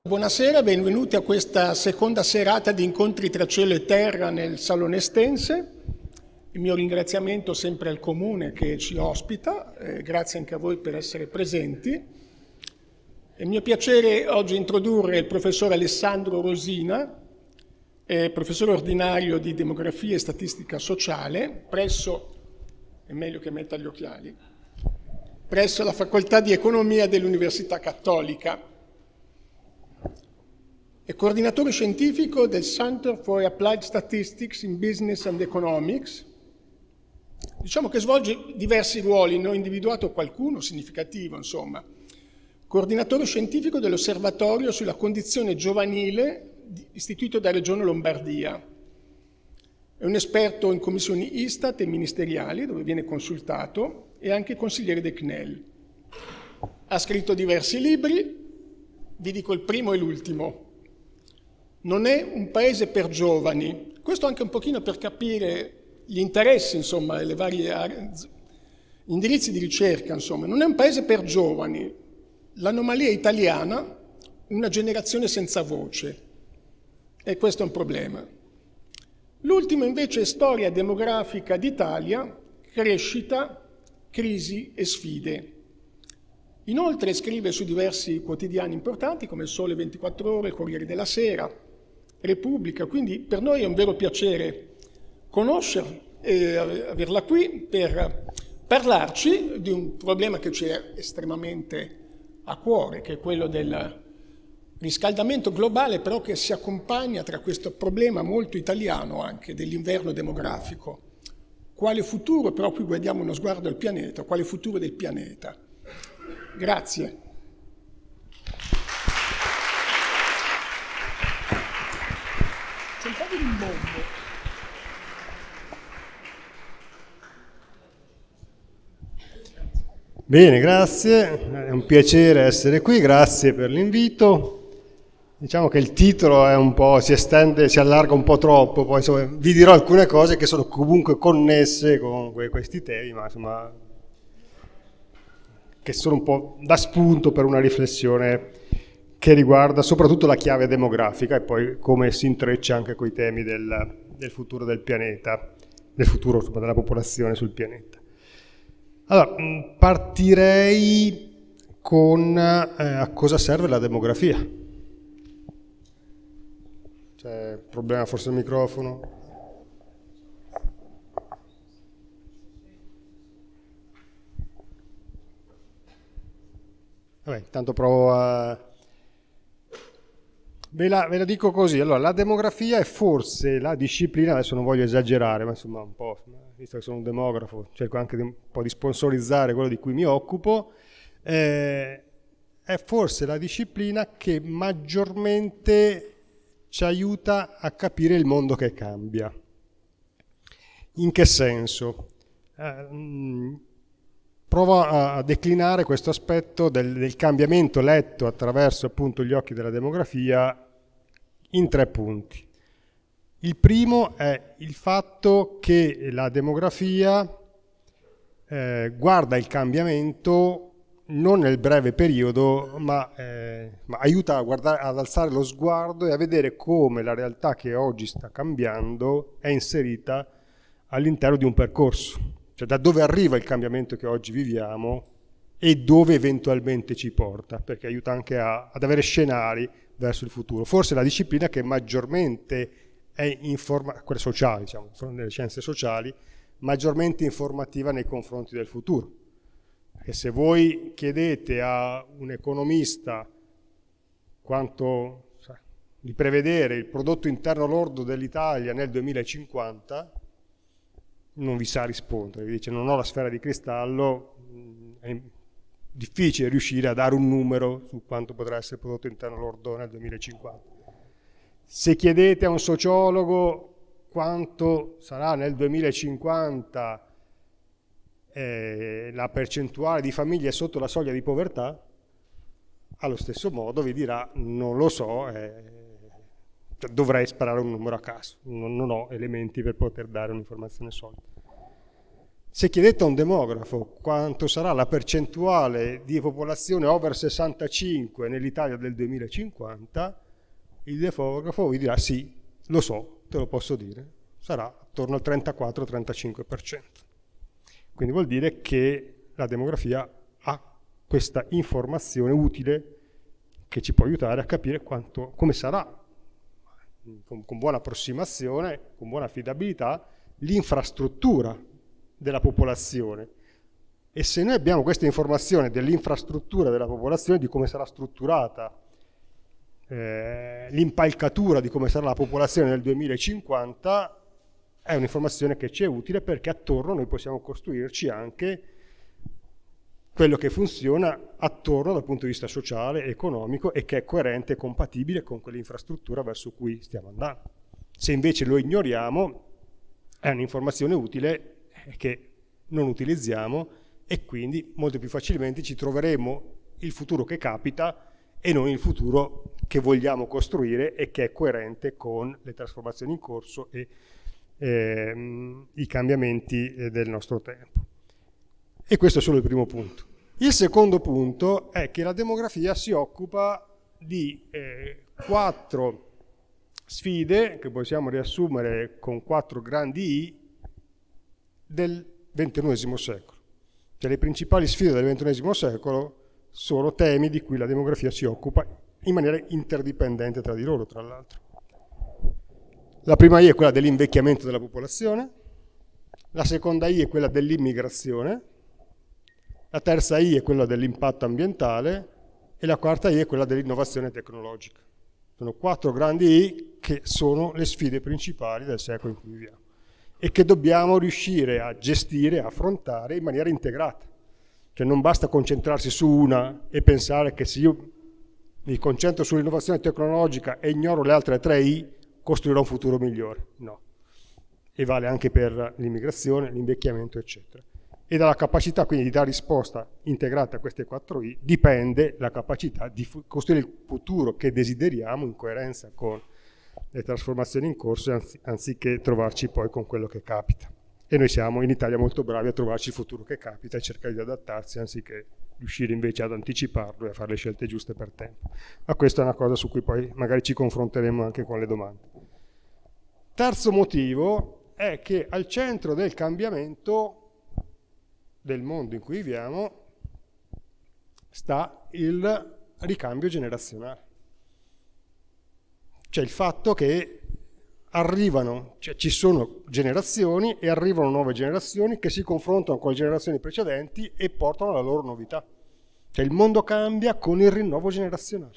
Buonasera, benvenuti a questa seconda serata di incontri tra cielo e terra nel Salone Estense. Il mio ringraziamento sempre al Comune che ci ospita, grazie anche a voi per essere presenti. È il mio piacere oggi introdurre il professor Alessandro Rosina, professore ordinario di Demografia e Statistica Sociale presso, è meglio che metta gli occhiali, presso la Facoltà di Economia dell'Università Cattolica. È coordinatore scientifico del Center for Applied Statistics in Business and Economics. Diciamo che svolge diversi ruoli, ne ho individuato qualcuno significativo, insomma. Coordinatore scientifico dell'Osservatorio sulla condizione giovanile istituito da Regione Lombardia. È un esperto in commissioni Istat e ministeriali, dove viene consultato, e anche consigliere del CNEL. Ha scritto diversi libri, vi dico il primo e l'ultimo. Non è un paese per giovani, questo anche un pochino per capire gli interessi, insomma, e le varie indirizzi di ricerca, insomma. Non è un paese per giovani, l'anomalia italiana, una generazione senza voce, e questo è un problema. L'ultimo invece è storia demografica d'Italia, crescita, crisi e sfide. Inoltre scrive su diversi quotidiani importanti come il Sole 24 Ore, il Corriere della Sera, Repubblica, quindi per noi è un vero piacere conoscerla e averla qui per parlarci di un problema che ci è estremamente a cuore, che è quello del riscaldamento globale, però che si accompagna tra questo problema molto italiano anche dell'inverno demografico. Quale futuro, però qui guardiamo uno sguardo al pianeta, quale futuro del pianeta? Grazie. C'è un po' di rimbombo. Bene, grazie, è un piacere essere qui, grazie per l'invito. Diciamo che il titolo è un po', si estende, si allarga un po' troppo, poi insomma, vi dirò alcune cose che sono comunque connesse con questi temi, ma insomma che sono un po' da spunto per una riflessione che riguarda soprattutto la chiave demografica e poi come si intreccia anche con i temi del futuro del pianeta, del futuro insomma, della popolazione sul pianeta. Allora, partirei con a cosa serve la demografia. C'è problema forse il microfono? Vabbè, intanto provo a... Ve la dico così, allora la demografia è forse la disciplina, adesso non voglio esagerare, ma insomma un po', visto che sono un demografo, cerco anche un po' di sponsorizzare quello di cui mi occupo, è forse la disciplina che maggiormente ci aiuta a capire il mondo che cambia. In che senso? Provo a declinare questo aspetto del cambiamento letto attraverso appunto gli occhi della demografia in 3 punti. Il primo è il fatto che la demografia guarda il cambiamento non nel breve periodo, ma aiuta ad alzare lo sguardo e a vedere come la realtà che oggi sta cambiando è inserita all'interno di un percorso. Cioè da dove arriva il cambiamento che oggi viviamo e dove eventualmente ci porta, perché aiuta anche ad avere scenari verso il futuro. Forse la disciplina che maggiormente è quelle sociali, diciamo, sono delle scienze sociali, maggiormente informativa nei confronti del futuro. Perché se voi chiedete a un economista quanto di prevedere il prodotto interno lordo dell'Italia nel 2050, non vi sa rispondere, vi dice non ho la sfera di cristallo, è difficile riuscire a dare un numero su quanto potrà essere il prodotto interno lordo nel 2050. Se chiedete a un sociologo quanto sarà nel 2050 la percentuale di famiglie sotto la soglia di povertà, allo stesso modo vi dirà non lo so, dovrei sparare un numero a caso, non ho elementi per poter dare un'informazione solida. Se chiedete a un demografo quanto sarà la percentuale di popolazione over 65 nell'Italia del 2050, il demografo vi dirà sì, lo so, te lo posso dire, sarà attorno al 34-35%. Quindi vuol dire che la demografia ha questa informazione utile che ci può aiutare a capire come sarà, con buona approssimazione, con buona affidabilità, l'infrastruttura della popolazione. E se noi abbiamo questa informazione dell'infrastruttura della popolazione, di come sarà strutturata l'impalcatura di come sarà la popolazione nel 2050, è un'informazione che ci è utile, perché attorno noi possiamo costruirci anche quello che funziona attorno dal punto di vista sociale, economico, e che è coerente e compatibile con quell'infrastruttura verso cui stiamo andando. Se invece lo ignoriamo, è un'informazione utile che non utilizziamo, e quindi molto più facilmente ci troveremo il futuro che capita e non il futuro che vogliamo costruire e che è coerente con le trasformazioni in corso e i cambiamenti del nostro tempo. E questo è solo il primo punto. Il secondo punto è che la demografia si occupa di 4 sfide che possiamo riassumere con 4 grandi I del XXI secolo. Cioè, le principali sfide del XXI secolo sono temi di cui la demografia si occupa in maniera interdipendente tra di loro, tra l'altro. La prima I è quella dell'invecchiamento della popolazione, la seconda I è quella dell'immigrazione, la terza I è quella dell'impatto ambientale e la quarta I è quella dell'innovazione tecnologica. Sono 4 grandi I che sono le sfide principali del secolo in cui viviamo e che dobbiamo riuscire a gestire, a affrontare in maniera integrata. Cioè non basta concentrarsi su una e pensare che se io mi concentro sull'innovazione tecnologica e ignoro le altre 3 I, costruirò un futuro migliore. No. E vale anche per l'immigrazione, l'invecchiamento, eccetera. E dalla capacità quindi di dare risposta integrata a queste 4 I dipende la capacità di costruire il futuro che desideriamo in coerenza con le trasformazioni in corso, anziché trovarci poi con quello che capita. E noi siamo in Italia molto bravi a trovarci il futuro che capita e cercare di adattarsi, anziché riuscire invece ad anticiparlo e a fare le scelte giuste per tempo. Ma questa è una cosa su cui poi magari ci confronteremo anche con le domande. Terzo motivo è che al centro del cambiamento del mondo in cui viviamo sta il ricambio generazionale. Cioè il fatto che ci sono generazioni e arrivano nuove generazioni che si confrontano con le generazioni precedenti e portano la loro novità. Cioè il mondo cambia con il rinnovo generazionale.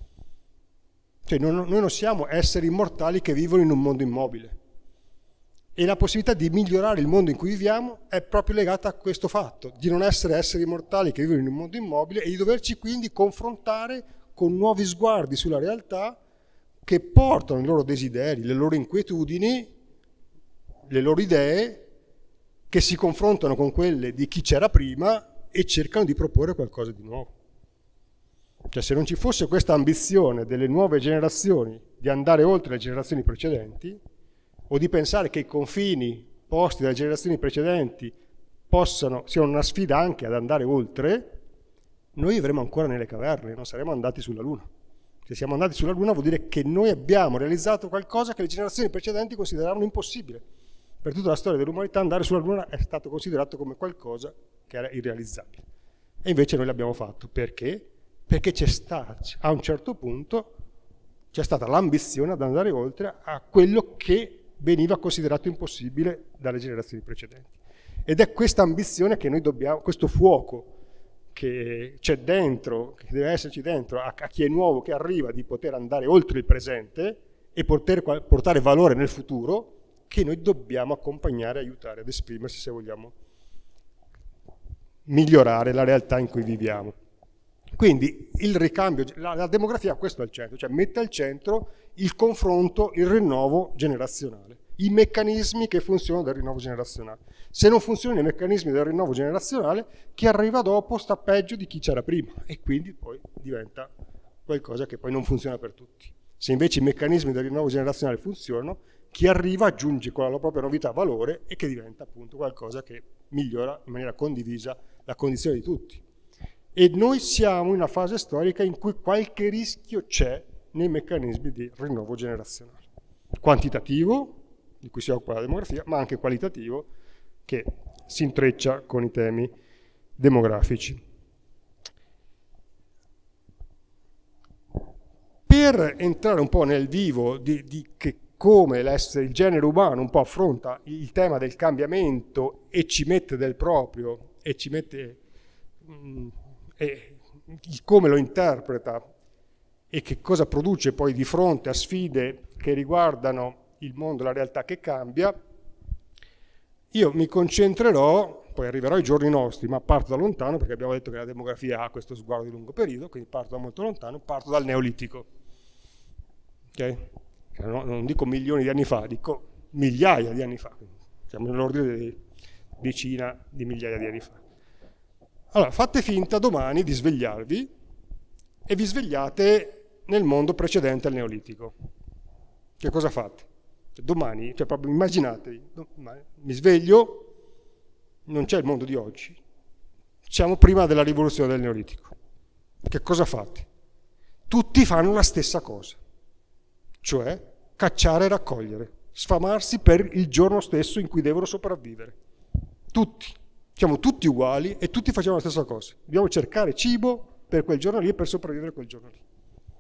Cioè noi non siamo esseri immortali che vivono in un mondo immobile. E la possibilità di migliorare il mondo in cui viviamo è proprio legata a questo fatto, di non essere esseri immortali che vivono in un mondo immobile e di doverci quindi confrontare con nuovi sguardi sulla realtà che portano i loro desideri, le loro inquietudini, le loro idee, che si confrontano con quelle di chi c'era prima e cercano di proporre qualcosa di nuovo. Cioè se non ci fosse questa ambizione delle nuove generazioni di andare oltre le generazioni precedenti, o di pensare che i confini posti dalle generazioni precedenti siano una sfida anche ad andare oltre, noi vivremo ancora nelle caverne, non saremo andati sulla Luna. Se siamo andati sulla Luna vuol dire che noi abbiamo realizzato qualcosa che le generazioni precedenti consideravano impossibile. Per tutta la storia dell'umanità andare sulla Luna è stato considerato come qualcosa che era irrealizzabile. E invece noi l'abbiamo fatto. Perché? Perché a un certo punto c'è stata l'ambizione ad andare oltre a quello che veniva considerato impossibile dalle generazioni precedenti. Ed è questa ambizione che noi dobbiamo, questo fuoco che c'è dentro, che deve esserci dentro a chi è nuovo, che arriva, di poter andare oltre il presente e portare valore nel futuro, che noi dobbiamo accompagnare e aiutare ad esprimersi se vogliamo migliorare la realtà in cui viviamo. Quindi il ricambio, la demografia ha questo al centro, cioè mette al centro il confronto, il rinnovo generazionale, i meccanismi che funzionano del rinnovo generazionale. Se non funzionano i meccanismi del rinnovo generazionale, chi arriva dopo sta peggio di chi c'era prima e quindi poi diventa qualcosa che poi non funziona per tutti. Se invece i meccanismi del rinnovo generazionale funzionano, chi arriva aggiunge con la propria novità valore e che diventa appunto qualcosa che migliora in maniera condivisa la condizione di tutti. E noi siamo in una fase storica in cui qualche rischio c'è nei meccanismi di rinnovo generazionale. Quantitativo, di cui si occupa la demografia, ma anche qualitativo, che si intreccia con i temi demografici. Per entrare un po' nel vivo di come il genere umano un po' affronta il tema del cambiamento e ci mette del proprio, e ci mette come lo interpreta e che cosa produce poi di fronte a sfide che riguardano il mondo, la realtà che cambia, io mi concentrerò, poi arriverò ai giorni nostri, ma parto da lontano perché abbiamo detto che la demografia ha questo sguardo di lungo periodo, quindi parto da molto lontano, parto dal Neolitico. Okay? Non dico milioni di anni fa, dico migliaia di anni fa, siamo nell'ordine di decina di migliaia di anni fa. Allora, fate finta domani di svegliarvi e vi svegliate nel mondo precedente al Neolitico. Che cosa fate? Domani, cioè proprio immaginatevi, mi sveglio, non c'è il mondo di oggi, siamo prima della rivoluzione del Neolitico. Che cosa fate? Tutti fanno la stessa cosa, cioè cacciare e raccogliere, sfamarsi per il giorno stesso in cui devono sopravvivere. Tutti, siamo tutti uguali e tutti facciamo la stessa cosa. Dobbiamo cercare cibo per quel giorno lì e per sopravvivere quel giorno lì.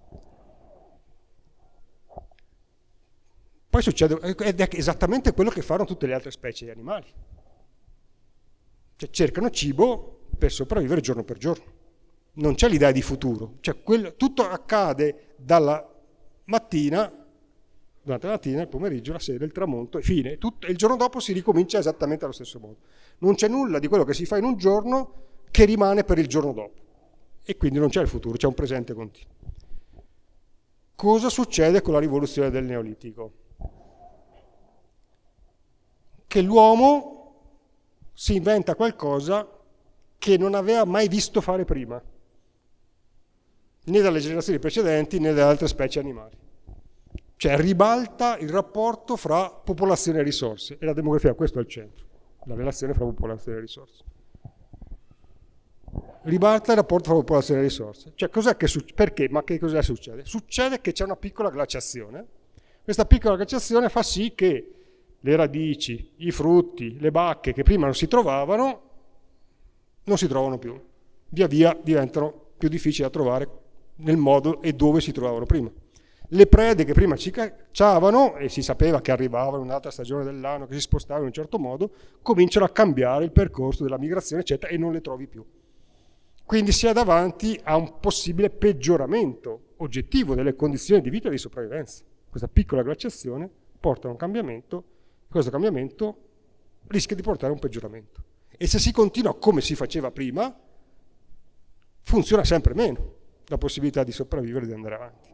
Poi succede, ed è esattamente quello che fanno tutte le altre specie di animali. Cioè cercano cibo per sopravvivere giorno per giorno. Non c'è l'idea di futuro. Cioè tutto accade dalla mattina, durante la mattina, il pomeriggio, la sera, il tramonto e fine. E il giorno dopo si ricomincia esattamente allo stesso modo. Non c'è nulla di quello che si fa in un giorno che rimane per il giorno dopo. E quindi non c'è il futuro, c'è un presente continuo. Cosa succede con la rivoluzione del Neolitico? Che l'uomo si inventa qualcosa che non aveva mai visto fare prima, né dalle generazioni precedenti né dalle altre specie animali. Cioè ribalta il rapporto fra popolazione e risorse, e la demografia questo è al centro, la relazione fra popolazione e risorse. Ribalta il rapporto fra popolazione e risorse. Cioè cos'è che succede? Perché? Ma che cosa succede? Succede che c'è una piccola glaciazione. Questa piccola glaciazione fa sì che le radici, i frutti, le bacche che prima non si trovavano, non si trovano più. Via via diventano più difficili da trovare nel modo e dove si trovavano prima. Le prede che prima ci cacciavano e si sapeva che arrivavano in un'altra stagione dell'anno, che si spostavano in un certo modo, cominciano a cambiare il percorso della migrazione, eccetera, e non le trovi più. Quindi si è davanti a un possibile peggioramento oggettivo delle condizioni di vita e di sopravvivenza. Questa piccola glaciazione porta a un cambiamento. Questo cambiamento rischia di portare a un peggioramento. E se si continua come si faceva prima, funziona sempre meno la possibilità di sopravvivere e di andare avanti.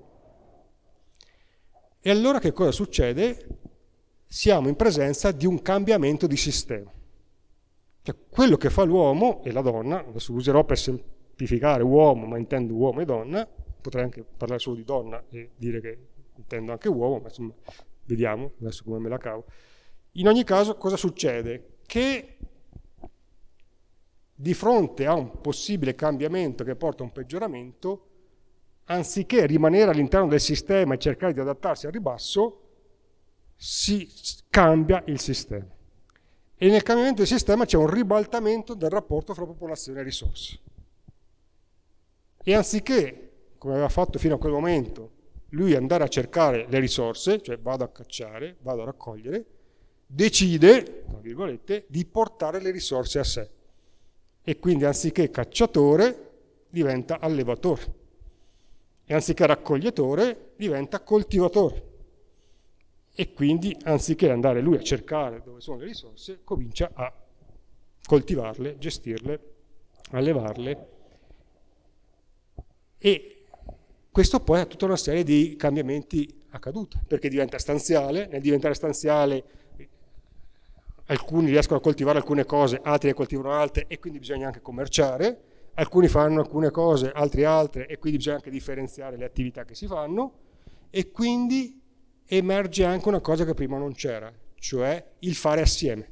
E allora che cosa succede? Siamo in presenza di un cambiamento di sistema. Cioè, quello che fa l'uomo e la donna, adesso userò per semplificare uomo, ma intendo uomo e donna, potrei anche parlare solo di donna e dire che intendo anche uomo, ma insomma, vediamo adesso come me la cavo. In ogni caso, cosa succede? Che di fronte a un possibile cambiamento che porta a un peggioramento, anziché rimanere all'interno del sistema e cercare di adattarsi al ribasso, si cambia il sistema. E nel cambiamento del sistema c'è un ribaltamento del rapporto fra popolazione e risorse. E anziché, come aveva fatto fino a quel momento, lui andare a cercare le risorse, cioè vado a cacciare, vado a raccogliere, decide, tra virgolette, di portare le risorse a sé. E quindi anziché cacciatore diventa allevatore. E anziché raccoglietore diventa coltivatore. E quindi anziché andare lui a cercare dove sono le risorse, comincia a coltivarle, gestirle, allevarle. E questo poi ha tutta una serie di cambiamenti accaduti, perché diventa stanziale, nel diventare stanziale alcuni riescono a coltivare alcune cose, altri ne coltivano altre e quindi bisogna anche commerciare, alcuni fanno alcune cose, altri altre e quindi bisogna anche differenziare le attività che si fanno e quindi emerge anche una cosa che prima non c'era, cioè il fare assieme.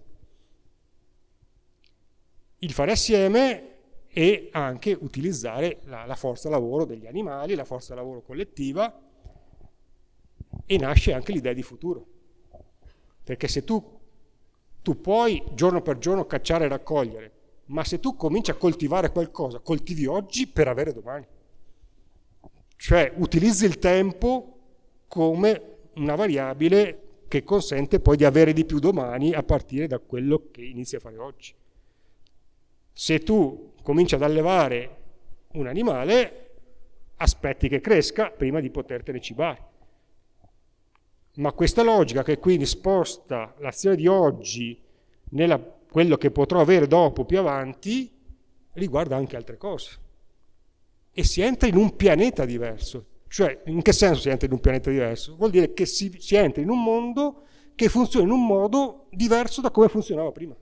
Il fare assieme e anche utilizzare la forza lavoro degli animali, la forza lavoro collettiva, e nasce anche l'idea di futuro. Perché se tu puoi giorno per giorno cacciare e raccogliere, ma se tu cominci a coltivare qualcosa, coltivi oggi per avere domani. Cioè utilizzi il tempo come una variabile che consente poi di avere di più domani a partire da quello che inizi a fare oggi. Se tu cominci ad allevare un animale, aspetti che cresca prima di potertene cibare. Ma questa logica che quindi sposta l'azione di oggi nella quello che potrò avere dopo, più avanti, riguarda anche altre cose. E si entra in un pianeta diverso. Cioè, in che senso si entra in un pianeta diverso? Vuol dire che si entra in un mondo che funziona in un modo diverso da come funzionava prima.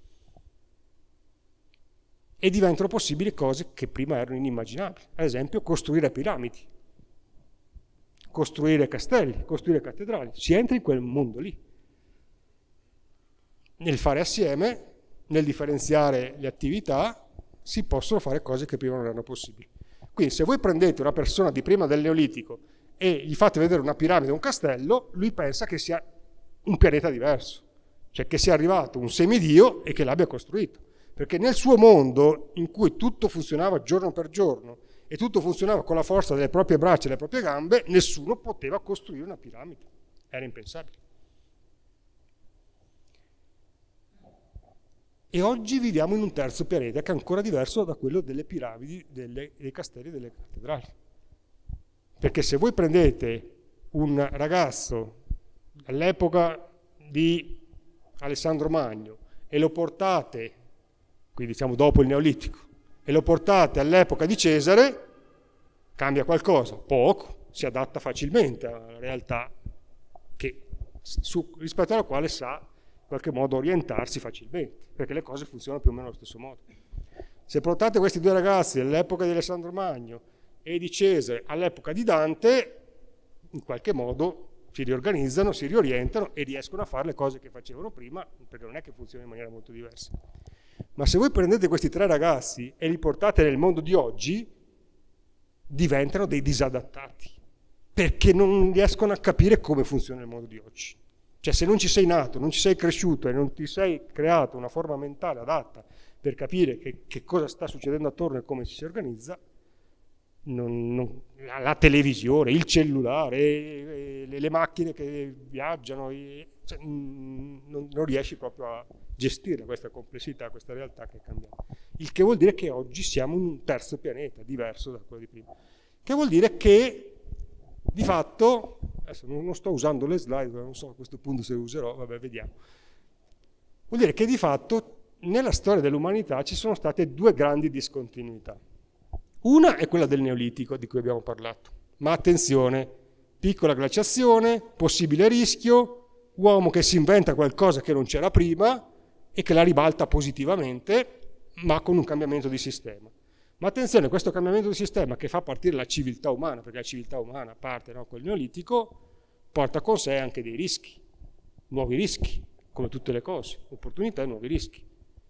E diventano possibili cose che prima erano inimmaginabili. Ad esempio, costruire piramidi, costruire castelli, costruire cattedrali. Si entra in quel mondo lì. Nel fare assieme, nel differenziare le attività, si possono fare cose che prima non erano possibili. Quindi se voi prendete una persona di prima del Neolitico e gli fate vedere una piramide o un castello, lui pensa che sia un pianeta diverso, cioè che sia arrivato un semidio e che l'abbia costruito. Perché nel suo mondo, in cui tutto funzionava giorno per giorno e tutto funzionava con la forza delle proprie braccia e delle proprie gambe, nessuno poteva costruire una piramide. Era impensabile. E oggi viviamo in un terzo pianeta che è ancora diverso da quello delle piramidi, dei castelli e delle cattedrali. Perché se voi prendete un ragazzo all'epoca di Alessandro Magno e lo portate, quindi diciamo dopo il Neolitico, e lo portate all'epoca di Cesare, cambia qualcosa? Poco, si adatta facilmente alla realtà rispetto alla quale sa in qualche modo orientarsi facilmente, perché le cose funzionano più o meno allo stesso modo. Se portate questi due ragazzi all'epoca di Alessandro Magno e di Cesare all'epoca di Dante, in qualche modo si riorganizzano, si riorientano e riescono a fare le cose che facevano prima, perché non è che funziona in maniera molto diversa. Ma se voi prendete questi tre ragazzi e li portate nel mondo di oggi, diventano dei disadattati, perché non riescono a capire come funziona il mondo di oggi. Cioè se non ci sei nato, non ci sei cresciuto e non ti sei creato una forma mentale adatta per capire che cosa sta succedendo attorno e come ci si organizza, la televisione, il cellulare, le macchine che viaggiano, cioè, non riesci proprio a gestire questa complessità, questa realtà che è cambiata. Il che vuol dire che oggi siamo in un terzo pianeta, diverso da quello di prima. Che vuol dire che di fatto, adesso non sto usando le slide, non so a questo punto se le userò, vabbè, vediamo. Vuol dire che di fatto nella storia dell'umanità ci sono state due grandi discontinuità. Una è quella del Neolitico, di cui abbiamo parlato. Ma attenzione, piccola glaciazione, possibile rischio, uomo che si inventa qualcosa che non c'era prima e che la ribalta positivamente, ma con un cambiamento di sistema. Ma attenzione, questo cambiamento di sistema che fa partire la civiltà umana, perché la civiltà umana parte col Neolitico, porta con sé anche dei rischi, nuovi rischi, come tutte le cose, opportunità e nuovi rischi.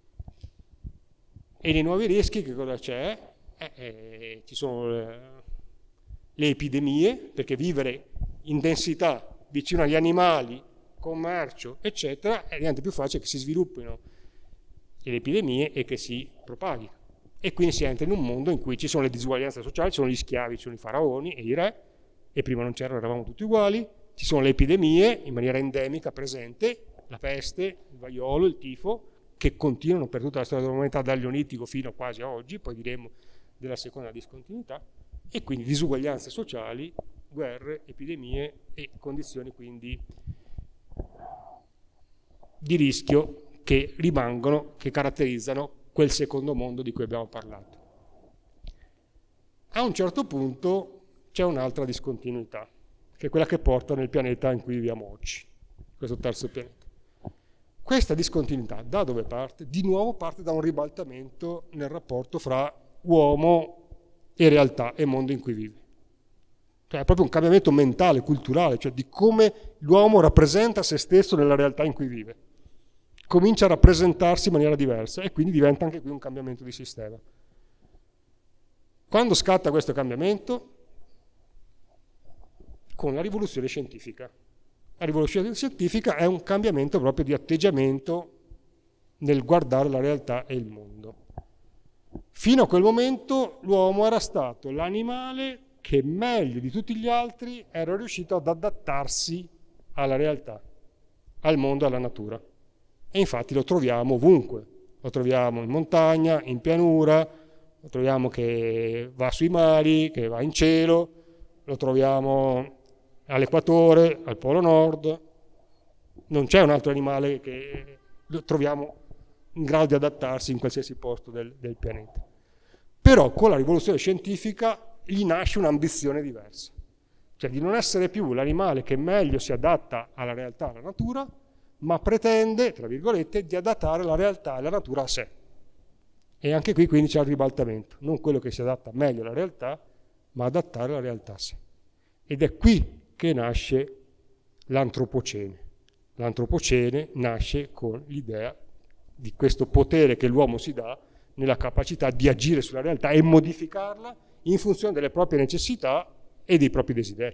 E nei nuovi rischi che cosa c'è? Ci sono le epidemie, perché vivere in densità vicino agli animali, commercio, eccetera, diventa più facile che si sviluppino le epidemie e che si propaghino. E quindi si entra in un mondo in cui ci sono le disuguaglianze sociali, ci sono gli schiavi, ci sono i faraoni e i re, e prima non c'erano, eravamo tutti uguali, ci sono le epidemie in maniera endemica presente, la peste, il vaiolo, il tifo, che continuano per tutta la storia dell'umanità dal Neolitico fino a quasi a oggi, poi diremo della seconda discontinuità, e quindi disuguaglianze sociali, guerre, epidemie e condizioni quindi di rischio che rimangono, che caratterizzano quel secondo mondo di cui abbiamo parlato. A un certo punto c'è un'altra discontinuità, che è quella che porta nel pianeta in cui viviamo oggi, questo terzo pianeta. Questa discontinuità da dove parte? Di nuovo parte da un ribaltamento nel rapporto fra uomo e realtà e mondo in cui vive. Cioè è proprio un cambiamento mentale, culturale, cioè di come l'uomo rappresenta se stesso nella realtà in cui vive. Comincia a rappresentarsi in maniera diversa e quindi diventa anche qui un cambiamento di sistema. Quando scatta questo cambiamento? Con la rivoluzione scientifica. La rivoluzione scientifica è un cambiamento proprio di atteggiamento nel guardare la realtà e il mondo. Fino a quel momento l'uomo era stato l'animale che meglio di tutti gli altri era riuscito ad adattarsi alla realtà, al mondo, alla natura. E infatti lo troviamo ovunque, lo troviamo in montagna, in pianura, lo troviamo che va sui mari, che va in cielo, lo troviamo all'equatore, al polo nord. Non c'è un altro animale che lo troviamo in grado di adattarsi in qualsiasi posto del pianeta. Però con la rivoluzione scientifica gli nasce un'ambizione diversa, cioè di non essere più l'animale che meglio si adatta alla realtà, alla natura, ma pretende, tra virgolette, di adattare la realtà e la natura a sé. E anche qui quindi c'è il ribaltamento, non quello che si adatta meglio alla realtà, ma adattare la realtà a sé. Ed è qui che nasce l'antropocene. L'antropocene nasce con l'idea di questo potere che l'uomo si dà nella capacità di agire sulla realtà e modificarla in funzione delle proprie necessità e dei propri desideri.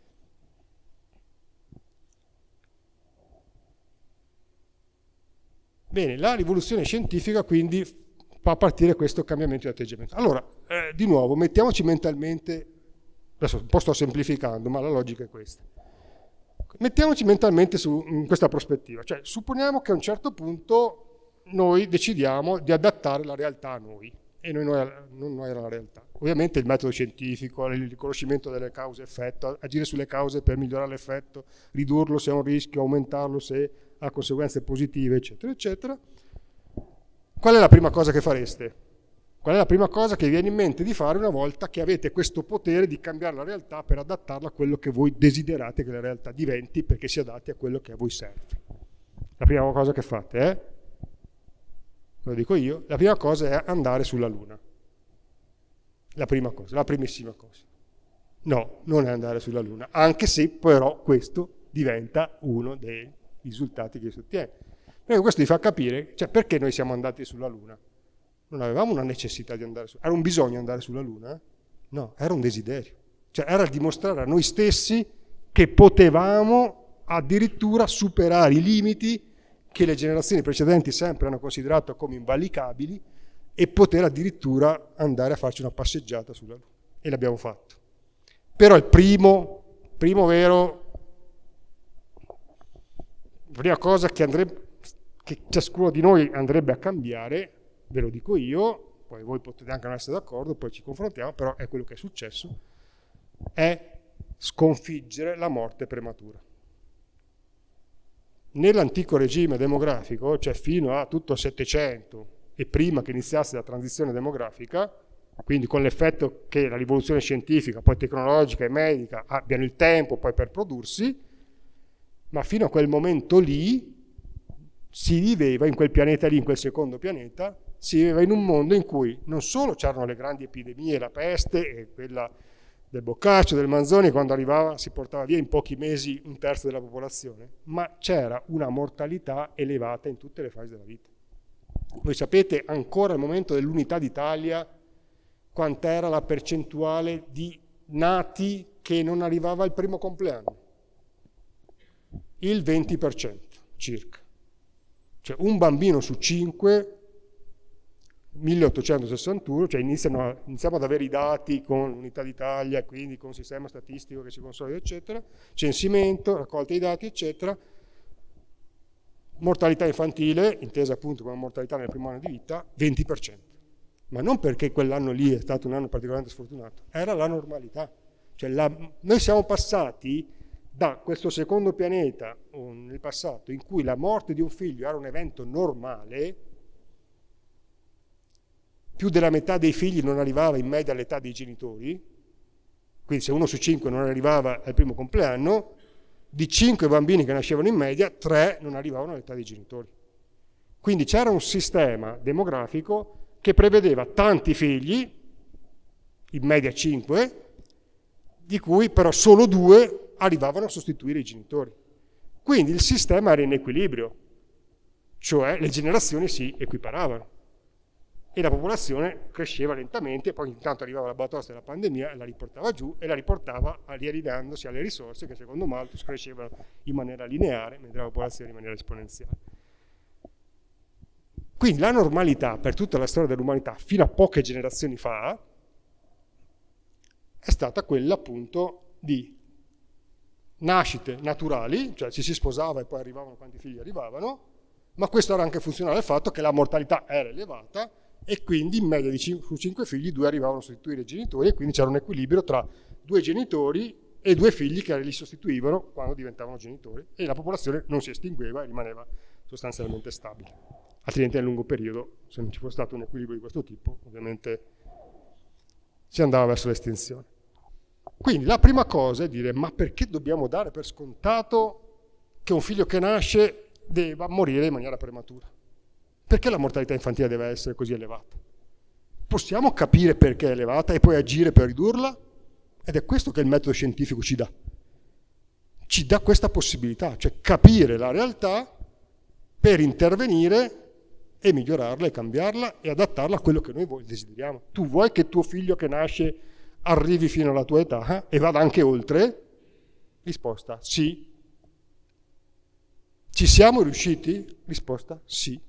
Bene, la rivoluzione scientifica quindi fa partire questo cambiamento di atteggiamento. Allora, di nuovo, mettiamoci mentalmente, adesso un po' sto semplificando, ma la logica è questa. Mettiamoci mentalmente in questa prospettiva, cioè supponiamo che a un certo punto noi decidiamo di adattare la realtà a noi, e non noi alla realtà. Ovviamente il metodo scientifico, il riconoscimento delle cause-effetto, agire sulle cause per migliorare l'effetto, ridurlo se è un rischio, aumentarlo se ha conseguenze positive, eccetera, eccetera. Qual è la prima cosa che fareste? Qual è la prima cosa che vi viene in mente di fare una volta che avete questo potere di cambiare la realtà per adattarla a quello che voi desiderate che la realtà diventi, perché si adatti a quello che a voi serve? La prima cosa che fate lo dico io, la prima cosa è andare sulla Luna. La prima cosa, la primissima cosa. No, non è andare sulla Luna, anche se però questo diventa uno dei risultati che si ottiene. Perché questo vi fa capire, cioè, perché noi siamo andati sulla Luna. Non avevamo una necessità di andare sulla Luna. Era un bisogno andare sulla Luna? No, era un desiderio. Cioè era dimostrare a noi stessi che potevamo addirittura superare i limiti che le generazioni precedenti sempre hanno considerato come invalicabili e poter addirittura andare a farci una passeggiata sulla Luna. E l'abbiamo fatto. Però la prima cosa che ciascuno di noi andrebbe a cambiare, ve lo dico io, poi voi potete anche non essere d'accordo, poi ci confrontiamo, però è quello che è successo, è sconfiggere la morte prematura. Nell'antico regime demografico, cioè fino a tutto il Settecento e prima che iniziasse la transizione demografica, quindi con l'effetto che la rivoluzione scientifica, poi tecnologica e medica abbiano il tempo poi per prodursi, ma fino a quel momento lì si viveva in quel pianeta lì, in quel secondo pianeta, si viveva in un mondo in cui non solo c'erano le grandi epidemie, la peste e quella del Boccaccio, del Manzoni, quando arrivava si portava via in pochi mesi un terzo della popolazione, ma c'era una mortalità elevata in tutte le fasi della vita. Voi sapete ancora al momento dell'unità d'Italia quant'era la percentuale di nati che non arrivava al primo compleanno? Il 20% circa. Cioè un bambino su 5, 1861, cioè iniziamo ad avere i dati con l'unità d'Italia, quindi con un sistema statistico che si consolida, eccetera, censimento, raccolta dei dati, eccetera, mortalità infantile, intesa appunto come mortalità nel primo anno di vita, 20%. Ma non perché quell'anno lì è stato un anno particolarmente sfortunato, era la normalità. Cioè noi siamo passati da questo secondo pianeta nel passato, in cui la morte di un figlio era un evento normale, più della metà dei figli non arrivava in media all'età dei genitori, quindi se 1 su 5 non arrivava al primo compleanno, di 5 bambini che nascevano in media, 3 non arrivavano all'età dei genitori. Quindi c'era un sistema demografico che prevedeva tanti figli, in media 5, di cui però solo 2 arrivavano a sostituire i genitori. Quindi il sistema era in equilibrio, cioè le generazioni si equiparavano e la popolazione cresceva lentamente, poi intanto arrivava la batosta della pandemia e la riportava giù e la riportava riallineandosi alle risorse che secondo Malthus crescevano in maniera lineare, mentre la popolazione in maniera esponenziale. Quindi la normalità per tutta la storia dell'umanità, fino a poche generazioni fa, è stata quella appunto di nascite naturali, cioè ci si sposava e poi arrivavano quanti figli arrivavano, ma questo era anche funzionale al fatto che la mortalità era elevata e quindi in media su 5 figli 2 arrivavano a sostituire i genitori e quindi c'era un equilibrio tra 2 genitori e 2 figli che li sostituivano quando diventavano genitori e la popolazione non si estingueva e rimaneva sostanzialmente stabile. Altrimenti nel lungo periodo, se non ci fosse stato un equilibrio di questo tipo, ovviamente si andava verso l'estinzione. Quindi la prima cosa è dire, ma perché dobbiamo dare per scontato che un figlio che nasce debba morire in maniera prematura? Perché la mortalità infantile deve essere così elevata? Possiamo capire perché è elevata e poi agire per ridurla? Ed è questo che il metodo scientifico ci dà. Ci dà questa possibilità, cioè capire la realtà per intervenire e migliorarla e cambiarla e adattarla a quello che noi desideriamo. Tu vuoi che tuo figlio che nasce arrivi fino alla tua età e vada anche oltre? Risposta sì. Ci siamo riusciti? Risposta sì.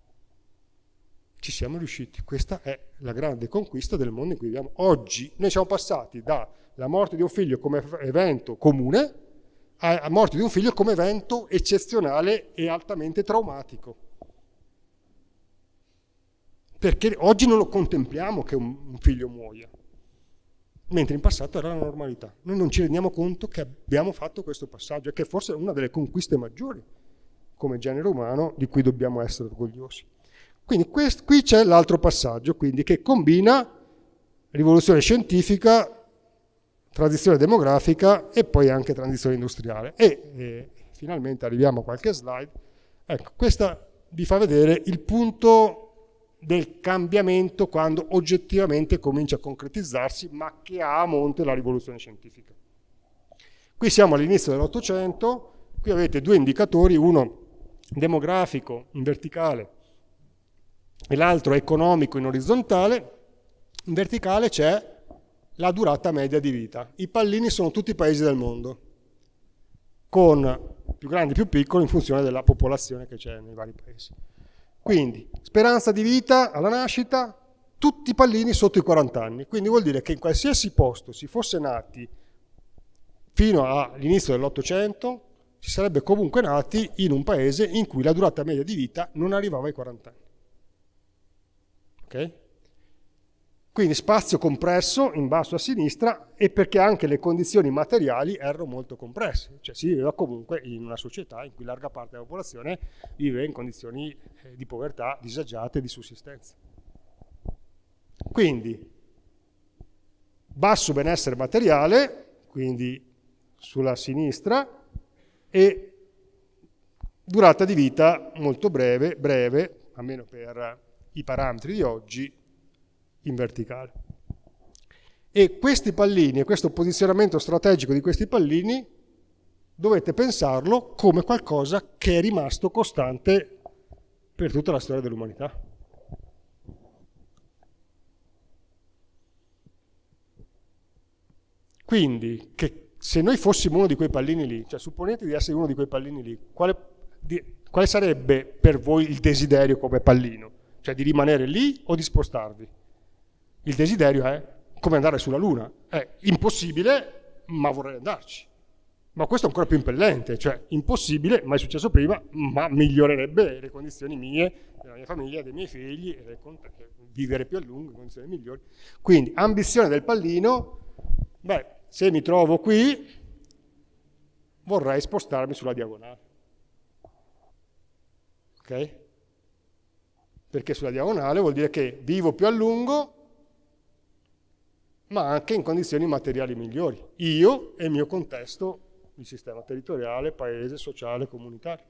Ci siamo riusciti. Questa è la grande conquista del mondo in cui viviamo. Oggi noi siamo passati dalla morte di un figlio come evento comune alla morte di un figlio come evento eccezionale e altamente traumatico. Perché oggi non lo contempliamo che un figlio muoia, mentre in passato era la normalità. Noi non ci rendiamo conto che abbiamo fatto questo passaggio e che forse è una delle conquiste maggiori come genere umano di cui dobbiamo essere orgogliosi. Quindi qui c'è l'altro passaggio, quindi, che combina rivoluzione scientifica, transizione demografica e poi anche transizione industriale. E finalmente arriviamo a qualche slide. Ecco, questa vi fa vedere il punto del cambiamento quando oggettivamente comincia a concretizzarsi, ma che ha a monte la rivoluzione scientifica. Qui siamo all'inizio dell'Ottocento, qui avete 2 indicatori, uno demografico in verticale e l'altro economico in orizzontale. In verticale c'è la durata media di vita. I pallini sono tutti i paesi del mondo, con più grandi e più piccoli in funzione della popolazione che c'è nei vari paesi. Quindi, speranza di vita alla nascita, tutti i pallini sotto i 40 anni. Quindi vuol dire che in qualsiasi posto si fosse nati fino all'inizio dell'Ottocento, si sarebbe comunque nati in un paese in cui la durata media di vita non arrivava ai 40 anni. Ok? Quindi spazio compresso in basso a sinistra e perché anche le condizioni materiali erano molto compresse, cioè si viveva comunque in una società in cui larga parte della popolazione vive in condizioni di povertà disagiate, di sussistenza. Quindi basso benessere materiale, quindi sulla sinistra, e durata di vita molto breve, almeno per i parametri di oggi, in verticale. E questi pallini e questo posizionamento strategico di questi pallini dovete pensarlo come qualcosa che è rimasto costante per tutta la storia dell'umanità. Quindi, che se noi fossimo uno di quei pallini lì, cioè supponete di essere uno di quei pallini lì, quale sarebbe per voi il desiderio come pallino? Cioè di rimanere lì o di spostarvi? Il desiderio è come andare sulla Luna. È impossibile, ma vorrei andarci. Ma questo è ancora più impellente, cioè impossibile, mai successo prima, ma migliorerebbe le condizioni mie, della mia famiglia, dei miei figli, e vivere più a lungo, in condizioni migliori. Quindi, ambizione del pallino, beh, se mi trovo qui, vorrei spostarmi sulla diagonale. Ok? Perché sulla diagonale vuol dire che vivo più a lungo, ma anche in condizioni materiali migliori. Io e il mio contesto, il sistema territoriale, paese, sociale, comunitario.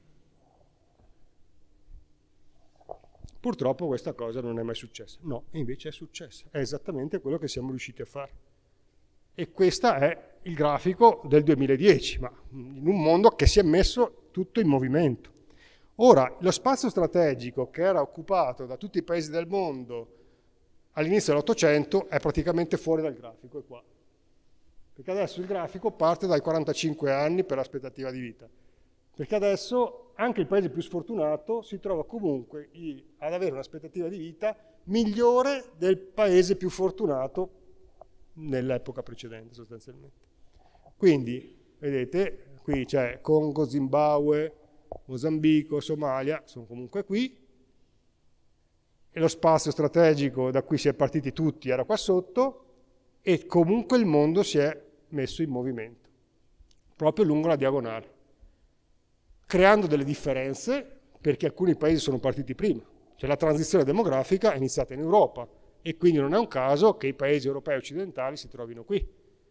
Purtroppo questa cosa non è mai successa. No, invece è successa. È esattamente quello che siamo riusciti a fare. E questo è il grafico del 2010, ma in un mondo che si è messo tutto in movimento. Ora, lo spazio strategico che era occupato da tutti i paesi del mondo all'inizio dell'Ottocento è praticamente fuori dal grafico, è qua. Perché adesso il grafico parte dai 45 anni per l'aspettativa di vita. Perché adesso anche il paese più sfortunato si trova comunque ad avere un'aspettativa di vita migliore del paese più fortunato nell'epoca precedente sostanzialmente. Quindi, vedete, qui c'è Congo, Zimbabwe, Mozambico, Somalia, sono comunque qui, e lo spazio strategico da cui si è partiti tutti era qua sotto, e comunque il mondo si è messo in movimento, proprio lungo la diagonale, creando delle differenze, perché alcuni paesi sono partiti prima. Cioè la transizione demografica è iniziata in Europa, e quindi non è un caso che i paesi europei occidentali si trovino qui.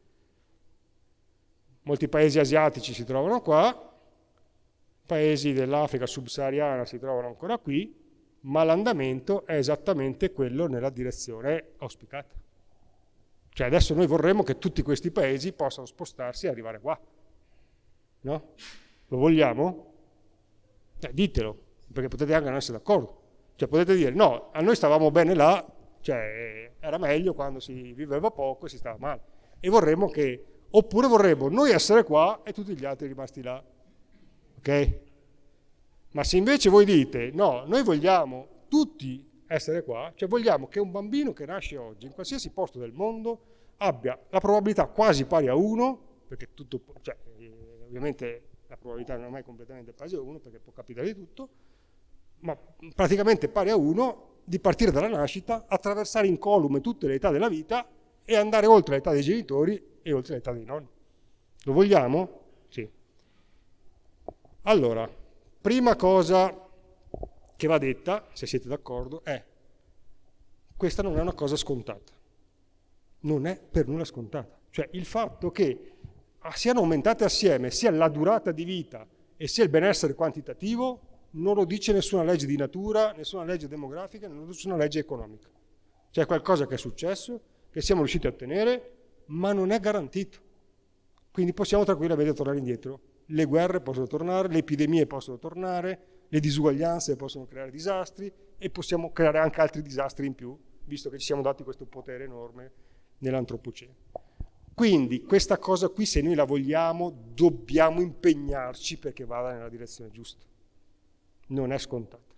Molti paesi asiatici si trovano qua, paesi dell'Africa subsahariana si trovano ancora qui, ma l'andamento è esattamente quello nella direzione auspicata. Cioè adesso noi vorremmo che tutti questi paesi possano spostarsi e arrivare qua. No? Lo vogliamo? Ditelo, perché potete anche non essere d'accordo. Cioè potete dire, no, a noi stavamo bene là, cioè era meglio quando si viveva poco e si stava male. E vorremmo che, oppure vorremmo noi essere qua e tutti gli altri rimasti là. Ok? Ma se invece voi dite, no, noi vogliamo tutti essere qua, cioè vogliamo che un bambino che nasce oggi in qualsiasi posto del mondo abbia la probabilità quasi pari a 1, perché tutto, cioè, ovviamente la probabilità non è mai completamente pari a 1 perché può capitare di tutto, ma praticamente pari a 1 di partire dalla nascita, attraversare incolume tutte le età della vita e andare oltre l'età dei genitori e oltre l'età dei nonni. Lo vogliamo? Sì. Allora, prima cosa che va detta, se siete d'accordo, è questa non è una cosa scontata. Non è per nulla scontata. Cioè il fatto che siano aumentate assieme sia la durata di vita e sia il benessere quantitativo non lo dice nessuna legge di natura, nessuna legge demografica, nessuna legge economica. C'è qualcosa che è successo, che siamo riusciti a ottenere, ma non è garantito. Quindi possiamo tranquillamente tornare indietro. Le guerre possono tornare, le epidemie possono tornare, le disuguaglianze possono creare disastri e possiamo creare anche altri disastri in più, visto che ci siamo dati questo potere enorme nell'antropocene. Quindi questa cosa qui, se noi la vogliamo, dobbiamo impegnarci perché vada nella direzione giusta. Non è scontata.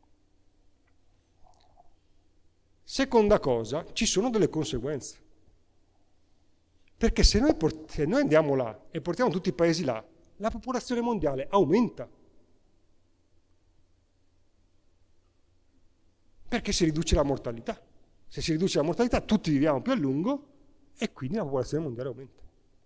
Seconda cosa, ci sono delle conseguenze. Perché se noi andiamo là e portiamo tutti i paesi là, la popolazione mondiale aumenta. Perché si riduce la mortalità. Se si riduce la mortalità, tutti viviamo più a lungo e quindi la popolazione mondiale aumenta.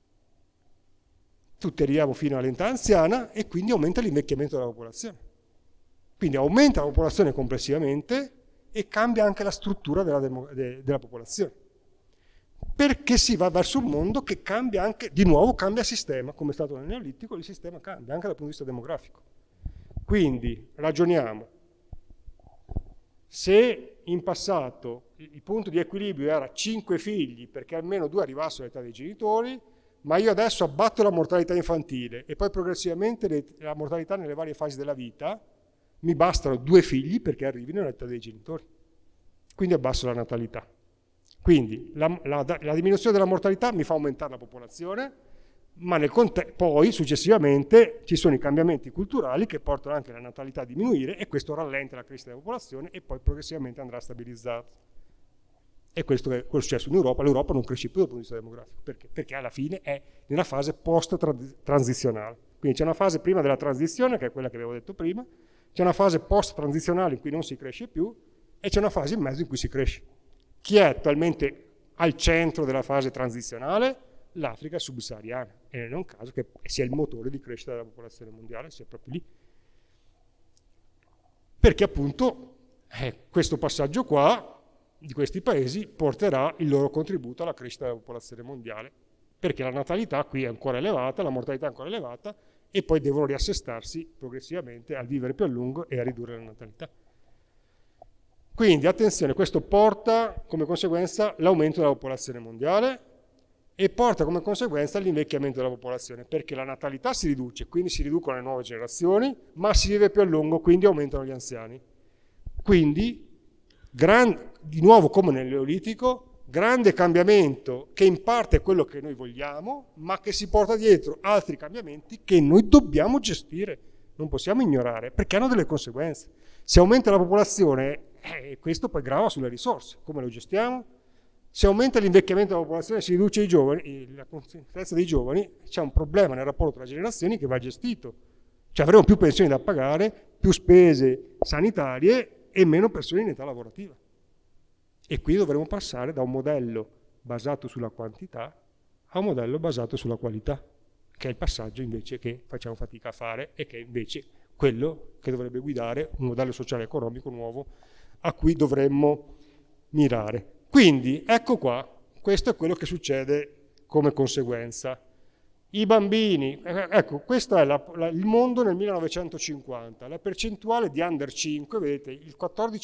Tutti arriviamo fino all'età anziana e quindi aumenta l'invecchiamento della popolazione. Quindi aumenta la popolazione complessivamente e cambia anche la struttura della popolazione. Perché si va verso un mondo che cambia anche, di nuovo cambia sistema, come è stato nel Neolitico, il sistema cambia anche dal punto di vista demografico. Quindi ragioniamo, se in passato il punto di equilibrio era 5 figli perché almeno 2 arrivassero all'età dei genitori, ma io adesso abbatto la mortalità infantile e poi progressivamente la mortalità nelle varie fasi della vita, mi bastano 2 figli perché arrivino all'età dei genitori. Quindi abbasso la natalità. Quindi la diminuzione della mortalità mi fa aumentare la popolazione, ma poi successivamente ci sono i cambiamenti culturali che portano anche la natalità a diminuire e questo rallenta la crescita della popolazione e poi progressivamente andrà stabilizzato. E questo è quello successo in Europa. L'Europa non cresce più dal punto di vista demografico. Perché? Perché alla fine è nella fase post-transizionale. Quindi c'è una fase prima della transizione, che è quella che avevo detto prima, c'è una fase post-transizionale in cui non si cresce più e c'è una fase in mezzo in cui si cresce. Chi è attualmente al centro della fase transizionale? L'Africa subsahariana. E non è un caso che sia il motore di crescita della popolazione mondiale, sia proprio lì. Perché appunto questo passaggio qua di questi paesi porterà il loro contributo alla crescita della popolazione mondiale, perché la natalità qui è ancora elevata, la mortalità è ancora elevata e poi devono riassestarsi progressivamente al vivere più a lungo e a ridurre la natalità. Quindi attenzione, questo porta come conseguenza l'aumento della popolazione mondiale e porta come conseguenza l'invecchiamento della popolazione, perché la natalità si riduce, quindi si riducono le nuove generazioni, ma si vive più a lungo, quindi aumentano gli anziani. Quindi, di nuovo come nel Neolitico, grande cambiamento che in parte è quello che noi vogliamo, ma che si porta dietro altri cambiamenti che noi dobbiamo gestire, non possiamo ignorare, perché hanno delle conseguenze. Se aumenta la popolazione, questo poi grava sulle risorse, come lo gestiamo? Se aumenta l'invecchiamento della popolazione, si riduce i giovani, la conseguenza dei giovani, c'è un problema nel rapporto tra generazioni che va gestito. Cioè avremo più pensioni da pagare, più spese sanitarie e meno persone in età lavorativa. E qui dovremo passare da un modello basato sulla quantità a un modello basato sulla qualità, che è il passaggio invece che facciamo fatica a fare e che è invece quello che dovrebbe guidare un modello sociale e economico nuovo a cui dovremmo mirare. Quindi, ecco qua, questo è quello che succede come conseguenza. I bambini, ecco, questo è il mondo nel 1950, la percentuale di under 5, vedete, il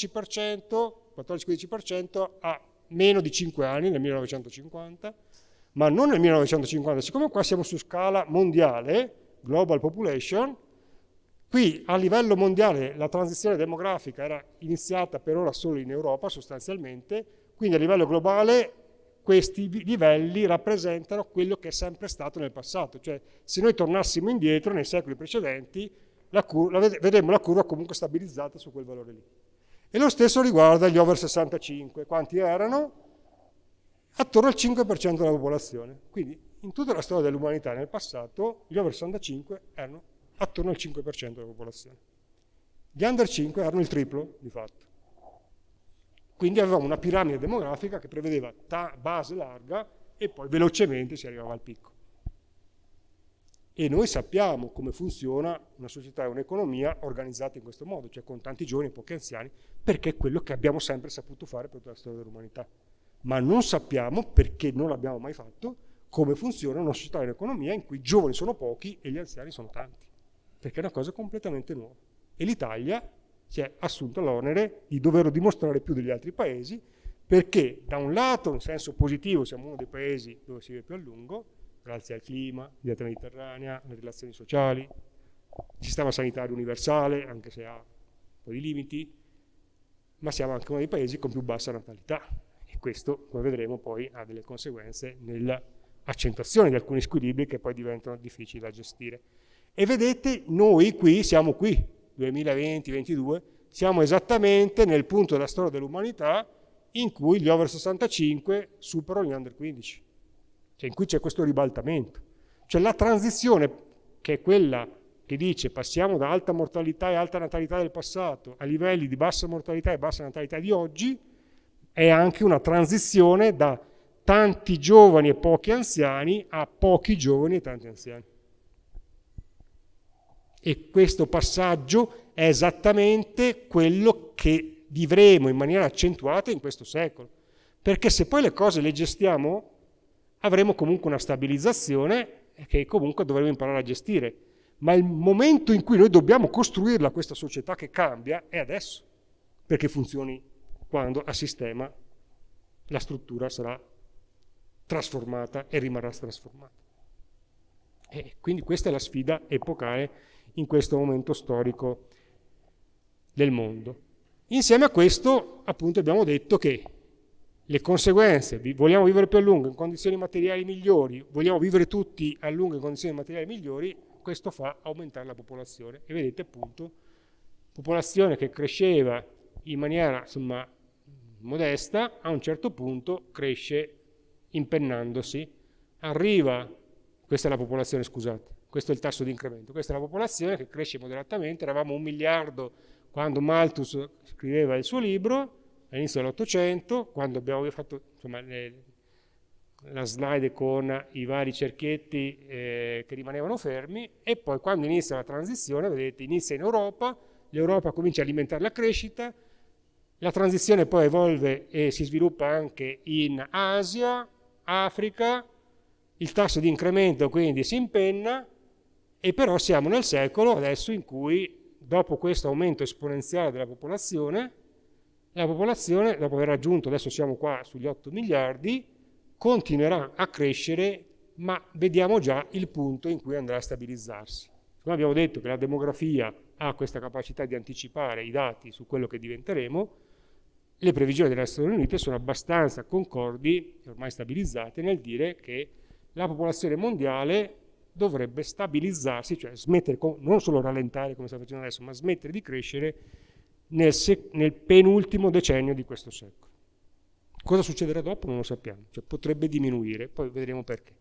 14-15% ha meno di 5 anni nel 1950, ma non nel 1950, siccome qua siamo su scala mondiale, global population, qui a livello mondiale la transizione demografica era iniziata per ora solo in Europa sostanzialmente, quindi a livello globale questi livelli rappresentano quello che è sempre stato nel passato, cioè se noi tornassimo indietro nei secoli precedenti vedremmo la curva comunque stabilizzata su quel valore lì. E lo stesso riguarda gli over 65, quanti erano? Attorno al 5% della popolazione, quindi in tutta la storia dell'umanità nel passato gli over 65 erano attorno al 5% della popolazione. Gli under 5 erano il triplo di fatto. Quindi avevamo una piramide demografica che prevedeva base larga e poi velocemente si arrivava al picco. E noi sappiamo come funziona una società e un'economia organizzata in questo modo, cioè con tanti giovani e pochi anziani, perché è quello che abbiamo sempre saputo fare per tutta la storia dell'umanità. Ma non sappiamo, perché non l'abbiamo mai fatto, come funziona una società e un'economia in cui i giovani sono pochi e gli anziani sono tanti, perché è una cosa completamente nuova. E l'Italia si è assunto l'onere di doverlo dimostrare più degli altri paesi, perché da un lato, in senso positivo, siamo uno dei paesi dove si vive più a lungo, grazie al clima, la dieta mediterranea, le relazioni sociali, il sistema sanitario universale, anche se ha un po' di limiti, ma siamo anche uno dei paesi con più bassa natalità. E questo, come vedremo, poi ha delle conseguenze nell'accentuazione di alcuni squilibri che poi diventano difficili da gestire. E vedete, noi siamo qui, 2020-22, siamo esattamente nel punto della storia dell'umanità in cui gli over 65 superano gli under 15, cioè in cui c'è questo ribaltamento. Cioè la transizione, che è quella che dice passiamo da alta mortalità e alta natalità del passato a livelli di bassa mortalità e bassa natalità di oggi, è anche una transizione da tanti giovani e pochi anziani a pochi giovani e tanti anziani. E questo passaggio è esattamente quello che vivremo in maniera accentuata in questo secolo. Perché se poi le cose le gestiamo, avremo comunque una stabilizzazione che comunque dovremo imparare a gestire. Ma il momento in cui noi dobbiamo costruirla, questa società che cambia, è adesso, perché funzioni quando a sistema la struttura sarà trasformata e rimarrà trasformata. E quindi questa è la sfida epocale in questo momento storico del mondo. Insieme a questo, appunto, abbiamo detto che le conseguenze, vogliamo vivere più a lungo in condizioni materiali migliori, vogliamo vivere tutti a lungo in condizioni materiali migliori, questo fa aumentare la popolazione. E vedete appunto, popolazione che cresceva in maniera, insomma, modesta, a un certo punto cresce impennandosi, arriva, questa è la popolazione, scusate, questo è il tasso di incremento, questa è la popolazione che cresce moderatamente, eravamo 1 miliardo quando Malthus scriveva il suo libro, all'inizio dell'Ottocento, quando abbiamo fatto insomma, la slide con i vari cerchietti che rimanevano fermi, e poi quando inizia la transizione, vedete, inizia in Europa, l'Europa comincia a alimentare la crescita, la transizione poi evolve e si sviluppa anche in Asia, Africa, il tasso di incremento quindi si impenna, e però siamo nel secolo adesso in cui, dopo questo aumento esponenziale della popolazione, la popolazione, dopo aver raggiunto, adesso siamo qua sugli 8 miliardi, continuerà a crescere, ma vediamo già il punto in cui andrà a stabilizzarsi. Come abbiamo detto che la demografia ha questa capacità di anticipare i dati su quello che diventeremo, le previsioni delle Nazioni Unite sono abbastanza concordi e ormai stabilizzate nel dire che la popolazione mondiale dovrebbe stabilizzarsi, cioè smettere, non solo rallentare come sta facendo adesso, ma smettere di crescere nel penultimo decennio di questo secolo. Cosa succederà dopo non lo sappiamo, cioè potrebbe diminuire, poi vedremo perché.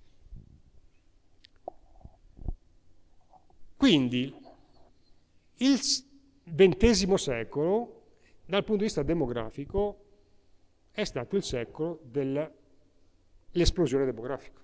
Quindi il XX secolo, dal punto di vista demografico, è stato il secolo dell'esplosione demografica.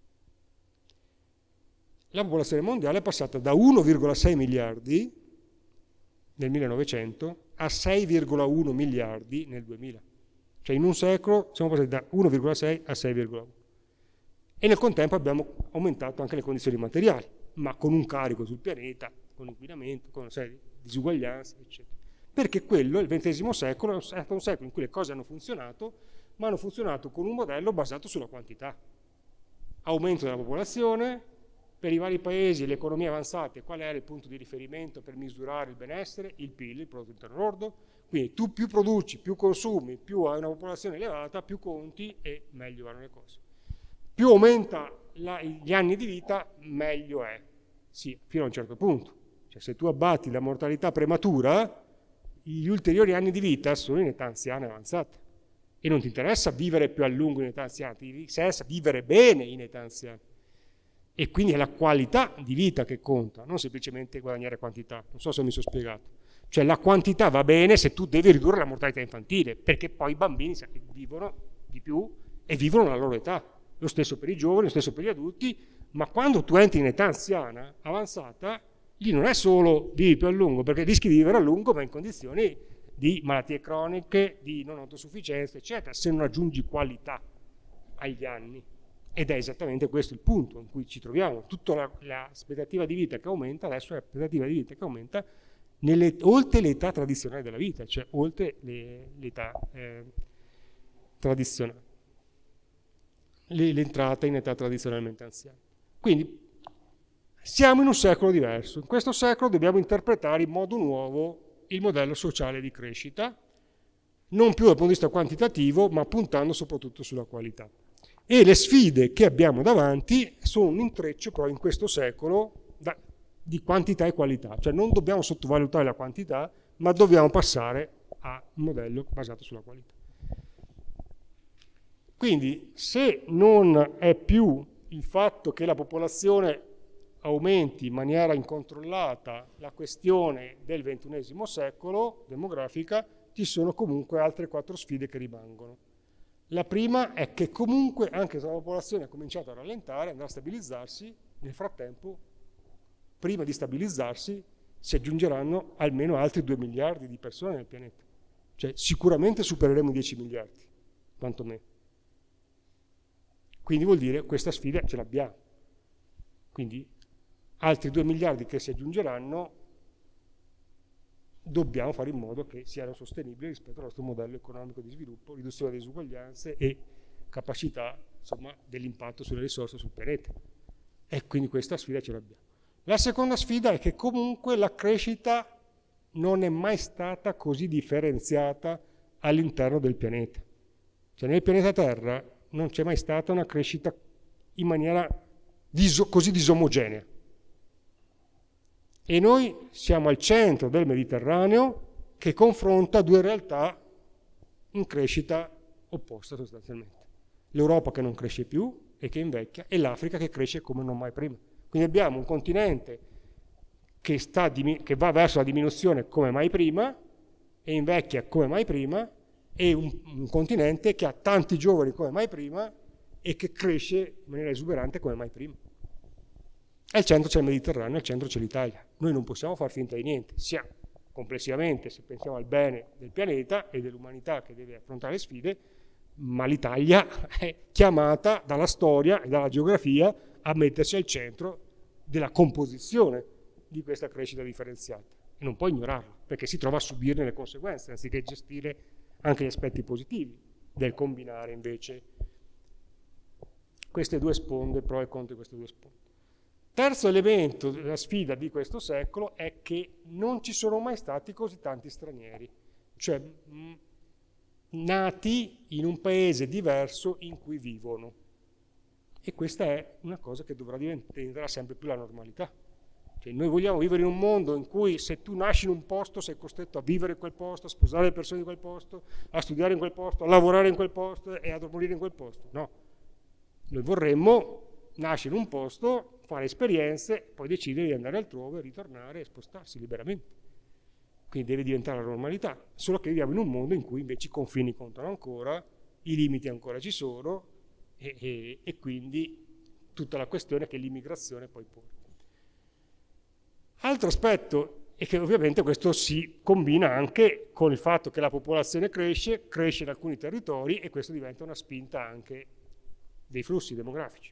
La popolazione mondiale è passata da 1,6 miliardi nel 1900 a 6,1 miliardi nel 2000. Cioè in un secolo siamo passati da 1,6 a 6,1. E nel contempo abbiamo aumentato anche le condizioni materiali, ma con un carico sul pianeta, con l'inquinamento, con una serie di disuguaglianze, eccetera. Perché quello, il XX secolo, è stato un secolo in cui le cose hanno funzionato, ma hanno funzionato con un modello basato sulla quantità. Aumento della popolazione, per i vari paesi, le economie avanzate, qual era il punto di riferimento per misurare il benessere? Il PIL, il prodotto interno lordo. Quindi tu più produci, più consumi, più hai una popolazione elevata, più conti e meglio vanno le cose. Più aumenta gli anni di vita, meglio è. Sì, fino a un certo punto. Cioè se tu abbatti la mortalità prematura, gli ulteriori anni di vita sono in età anziana avanzata. E non ti interessa vivere più a lungo in età anziana, ti interessa vivere bene in età anziana. E quindi è la qualità di vita che conta, non semplicemente guadagnare quantità. Non so se mi sono spiegato. Cioè la quantità va bene se tu devi ridurre la mortalità infantile, perché poi i bambini vivono di più e vivono la loro età. Lo stesso per i giovani, lo stesso per gli adulti, ma quando tu entri in età anziana, avanzata, lì non è solo vivi più a lungo, perché rischi di vivere a lungo, ma in condizioni di malattie croniche, di non autosufficienza, eccetera, se non aggiungi qualità agli anni. Ed è esattamente questo il punto in cui ci troviamo. Tutta l'aspettativa di vita che aumenta, adesso è l'aspettativa di vita che aumenta oltre l'età tradizionale della vita, cioè oltre l'età tradizionale, l'entrata in età tradizionalmente anziana. Quindi siamo in un secolo diverso. In questo secolo dobbiamo interpretare in modo nuovo il modello sociale di crescita, non più dal punto di vista quantitativo, ma puntando soprattutto sulla qualità. E le sfide che abbiamo davanti sono un intreccio però in questo secolo di quantità e qualità, cioè non dobbiamo sottovalutare la quantità, ma dobbiamo passare a un modello basato sulla qualità. Quindi se non è più il fatto che la popolazione aumenti in maniera incontrollata la questione del XXI secolo demografica, ci sono comunque altre 4 sfide che rimangono. La prima è che comunque, anche se la popolazione ha cominciato a rallentare, andrà a stabilizzarsi, nel frattempo, prima di stabilizzarsi, si aggiungeranno almeno altri 2 miliardi di persone nel pianeta. Cioè sicuramente supereremo i 10 miliardi, quantomeno. Quindi vuol dire che questa sfida ce l'abbiamo. Quindi altri 2 miliardi che si aggiungeranno, dobbiamo fare in modo che siano sostenibili rispetto al nostro modello economico di sviluppo, riduzione delle disuguaglianze e capacità dell'impatto sulle risorse sul pianeta. E quindi questa sfida ce l'abbiamo. La seconda sfida è che comunque la crescita non è mai stata così differenziata all'interno del pianeta. Cioè nel pianeta Terra non c'è mai stata una crescita in maniera così disomogenea. E noi siamo al centro del Mediterraneo che confronta 2 realtà in crescita opposta sostanzialmente. L'Europa che non cresce più e che invecchia e l'Africa che cresce come non mai prima. Quindi abbiamo un continente che va verso la diminuzione come mai prima e invecchia come mai prima e un continente che ha tanti giovani come mai prima e che cresce in maniera esuberante come mai prima. Al centro c'è il Mediterraneo, al centro c'è l'Italia. Noi non possiamo far finta di niente, sia complessivamente se pensiamo al bene del pianeta e dell'umanità che deve affrontare le sfide, ma l'Italia è chiamata dalla storia e dalla geografia a mettersi al centro della composizione di questa crescita differenziata. E non può ignorarlo, perché si trova a subirne le conseguenze, anziché gestire anche gli aspetti positivi del combinare invece queste due sponde, pro e contro di queste due sponde. Terzo elemento della sfida di questo secolo è che non ci sono mai stati così tanti stranieri, cioè nati in un paese diverso in cui vivono. E questa è una cosa che diventerà sempre più la normalità. Cioè, noi vogliamo vivere in un mondo in cui se tu nasci in un posto sei costretto a vivere in quel posto, a sposare le persone di quel posto, a studiare in quel posto, a lavorare in quel posto e a morire in quel posto. No. Noi vorremmo nascere in un posto, fare esperienze, poi decidere di andare altrove, ritornare e spostarsi liberamente. Quindi deve diventare la normalità, solo che viviamo in un mondo in cui invece i confini contano ancora, i limiti ancora ci sono e quindi tutta la questione che l'immigrazione poi porta. Altro aspetto è che ovviamente questo si combina anche con il fatto che la popolazione cresce in alcuni territori e questo diventa una spinta anche dei flussi demografici.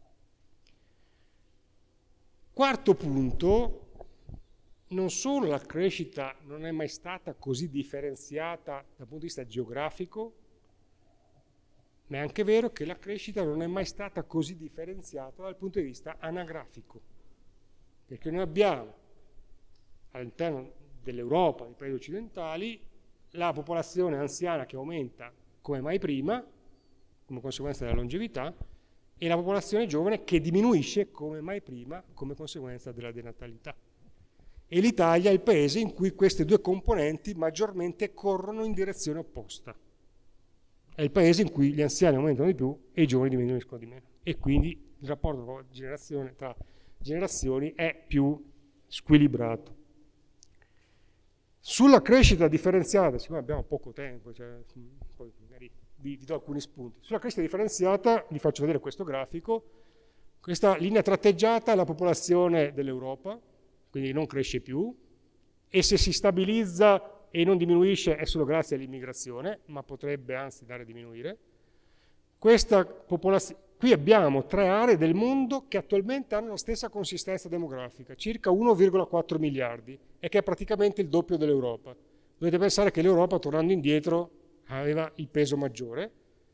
Quarto punto, non solo la crescita non è mai stata così differenziata dal punto di vista geografico, ma è anche vero che la crescita non è mai stata così differenziata dal punto di vista anagrafico, perché noi abbiamo all'interno dell'Europa, dei paesi occidentali, la popolazione anziana che aumenta come mai prima, come conseguenza della longevità, e la popolazione giovane che diminuisce come mai prima come conseguenza della denatalità. E l'Italia è il paese in cui queste due componenti maggiormente corrono in direzione opposta. È il paese in cui gli anziani aumentano di più e i giovani diminuiscono di meno. E quindi il rapporto tra generazioni è più squilibrato. Sulla crescita differenziata, siccome abbiamo poco tempo, poi magari vi do alcuni spunti. Sulla crescita differenziata vi faccio vedere questo grafico. Questa linea tratteggiata è la popolazione dell'Europa, quindi non cresce più, e se si stabilizza e non diminuisce è solo grazie all'immigrazione, ma potrebbe anzi dare a diminuire. Questa popolazione, qui abbiamo 3 aree del mondo che attualmente hanno la stessa consistenza demografica, circa 1,4 miliardi, e che è praticamente il doppio dell'Europa. Dovete pensare che l'Europa, tornando indietro, aveva il peso maggiore,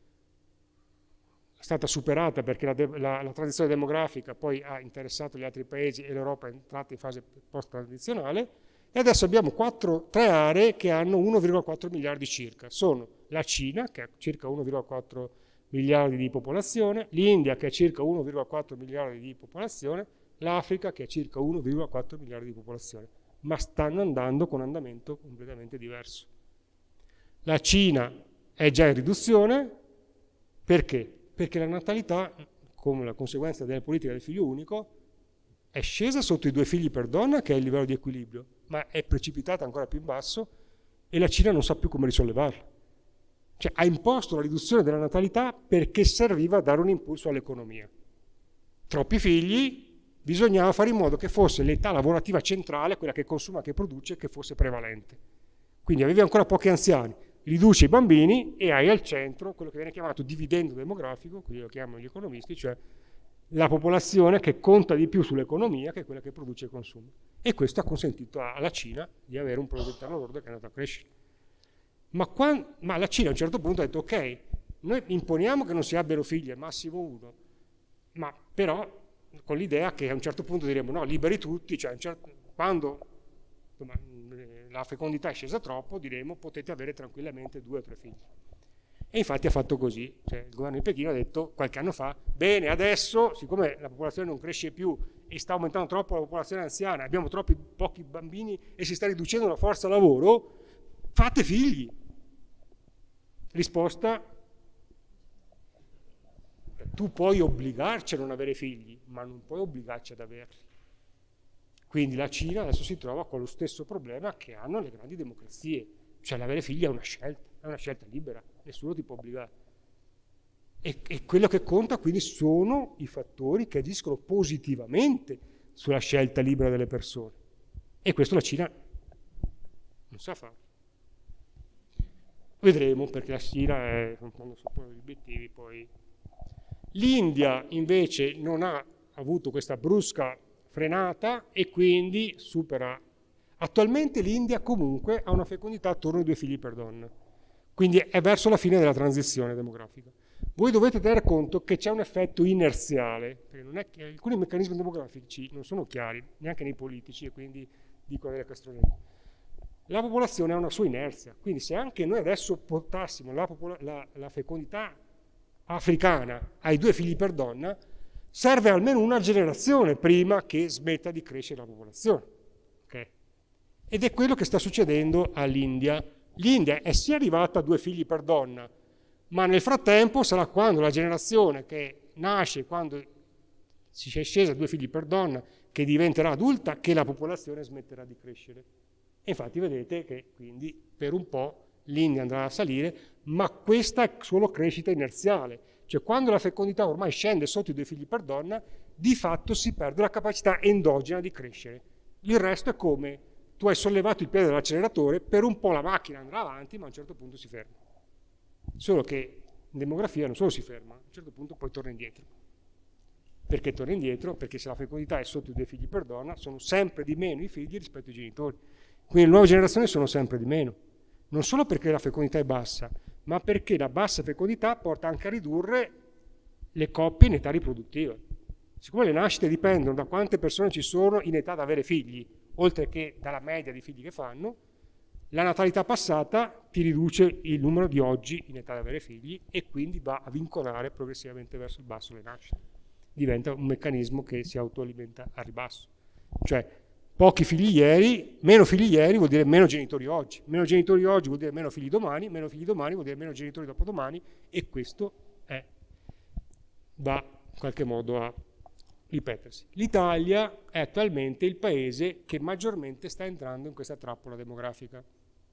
è stata superata perché la transizione demografica poi ha interessato gli altri paesi e l'Europa è entrata in fase post-tradizionale, e adesso abbiamo 3 aree che hanno 1,4 miliardi circa. Sono la Cina, che ha circa 1,4 miliardi di popolazione, l'India, che ha circa 1,4 miliardi di popolazione, l'Africa, che ha circa 1,4 miliardi di popolazione, ma stanno andando con andamento completamente diverso. La Cina è già in riduzione, perché? Perché la natalità, come la conseguenza della politica del figlio unico, è scesa sotto i 2 figli per donna, che è il livello di equilibrio, ma è precipitata ancora più in basso e la Cina non sa più come risollevarla. Cioè ha imposto la riduzione della natalità perché serviva a dare un impulso all'economia. Troppi figli, bisognava fare in modo che fosse l'età lavorativa centrale, quella che consuma, che produce, che fosse prevalente. Quindi avevi ancora pochi anziani, riduci i bambini e hai al centro quello che viene chiamato dividendo demografico, così lo chiamano gli economisti, cioè la popolazione che conta di più sull'economia che è quella che produce e consuma. E questo ha consentito alla Cina di avere un prodotto interno lordo che è andato a crescere. Ma la Cina a un certo punto ha detto ok, noi imponiamo che non si abbiano figli, al massimo 1, ma però con l'idea che a un certo punto diremo no, liberi tutti, cioè quando la fecondità è scesa troppo diremo potete avere tranquillamente 2 o 3 figli. E infatti ha fatto così, cioè il governo di Pechino ha detto qualche anno fa, bene adesso siccome la popolazione non cresce più e sta aumentando troppo la popolazione anziana, abbiamo troppi pochi bambini e si sta riducendo la forza lavoro, fate figli. Risposta, tu puoi obbligarci a non avere figli, ma non puoi obbligarci ad averli. Quindi la Cina adesso si trova con lo stesso problema che hanno le grandi democrazie, cioè l'avere figli è una scelta libera, nessuno ti può obbligare. E quello che conta quindi sono i fattori che agiscono positivamente sulla scelta libera delle persone. E questo la Cina non sa fare. Vedremo, perché la Cina è un po' gli obiettivi poi. L'India invece non ha avuto questa brusca frenata e quindi supera. Attualmente l'India comunque ha una fecondità attorno ai 2 figli per donna, quindi è verso la fine della transizione demografica. voi dovete tenere conto che c'è un effetto inerziale, perché non è che alcuni meccanismi demografici non sono chiari, neanche nei politici, e quindi dico delle castronerie. La popolazione ha una sua inerzia, quindi se anche noi adesso portassimo la fecondità africana ai 2 figli per donna, serve almeno una generazione prima che smetta di crescere la popolazione. Okay? Ed è quello che sta succedendo all'India. L'India è sì arrivata a 2 figli per donna, ma nel frattempo sarà quando la generazione che nasce, quando si è scesa a 2 figli per donna, che diventerà adulta, che la popolazione smetterà di crescere. E infatti vedete che quindi per un po' l'India andrà a salire, ma questa è solo crescita inerziale. Cioè quando la fecondità ormai scende sotto i 2 figli per donna, di fatto si perde la capacità endogena di crescere. Il resto è come tu hai sollevato il piede dall'acceleratore, per un po' la macchina andrà avanti, ma a un certo punto si ferma. Solo che in demografia non solo si ferma, a un certo punto poi torna indietro. Perché torna indietro? Perché se la fecondità è sotto i 2 figli per donna, sono sempre di meno i figli rispetto ai genitori. Quindi le nuove generazioni sono sempre di meno. Non solo perché la fecondità è bassa, ma perché la bassa fecondità porta anche a ridurre le coppie in età riproduttiva. Siccome le nascite dipendono da quante persone ci sono in età da avere figli, oltre che dalla media di figli che fanno, la natalità passata ti riduce il numero di oggi in età da avere figli e quindi va a vincolare progressivamente verso il basso le nascite. Diventa un meccanismo che si autoalimenta a ribasso. Cioè, pochi figli ieri, meno figli ieri vuol dire meno genitori oggi. Meno genitori oggi vuol dire meno figli domani vuol dire meno genitori dopodomani, e questo va in qualche modo a ripetersi. L'Italia è attualmente il paese che maggiormente sta entrando in questa trappola demografica.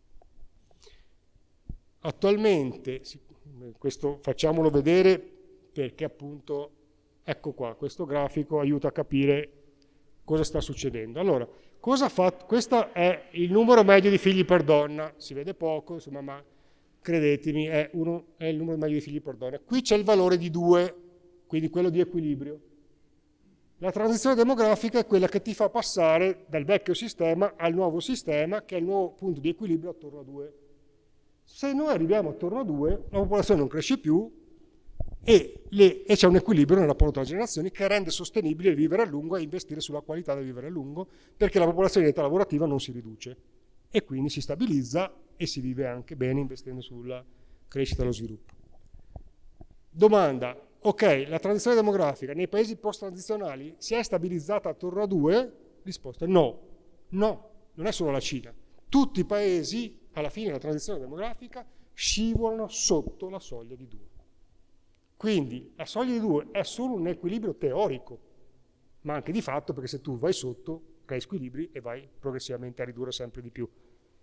Attualmente, questo facciamolo vedere perché appunto, ecco qua, questo grafico aiuta a capire cosa sta succedendo. Allora, cosa ha fatto? Questo è il numero medio di figli per donna, si vede poco, insomma, ma credetemi, è il numero medio di figli per donna. Qui c'è il valore di 2, quindi quello di equilibrio. La transizione demografica è quella che ti fa passare dal vecchio sistema al nuovo sistema, che è il nuovo punto di equilibrio attorno a 2. Se noi arriviamo attorno a 2, la popolazione non cresce più, e c'è un equilibrio nel rapporto tra generazioni che rende sostenibile il vivere a lungo e investire sulla qualità del vivere a lungo, perché la popolazione in età lavorativa non si riduce e quindi si stabilizza e si vive anche bene investendo sulla crescita e lo sviluppo. Domanda: ok, la transizione demografica nei paesi post-transizionali si è stabilizzata attorno a 2? Risposta: no, non è solo la Cina. Tutti i paesi alla fine della transizione demografica scivolano sotto la soglia di 2. Quindi la soglia di 2 è solo un equilibrio teorico, ma anche di fatto, perché se tu vai sotto, crei squilibri e vai progressivamente a ridurre sempre di più.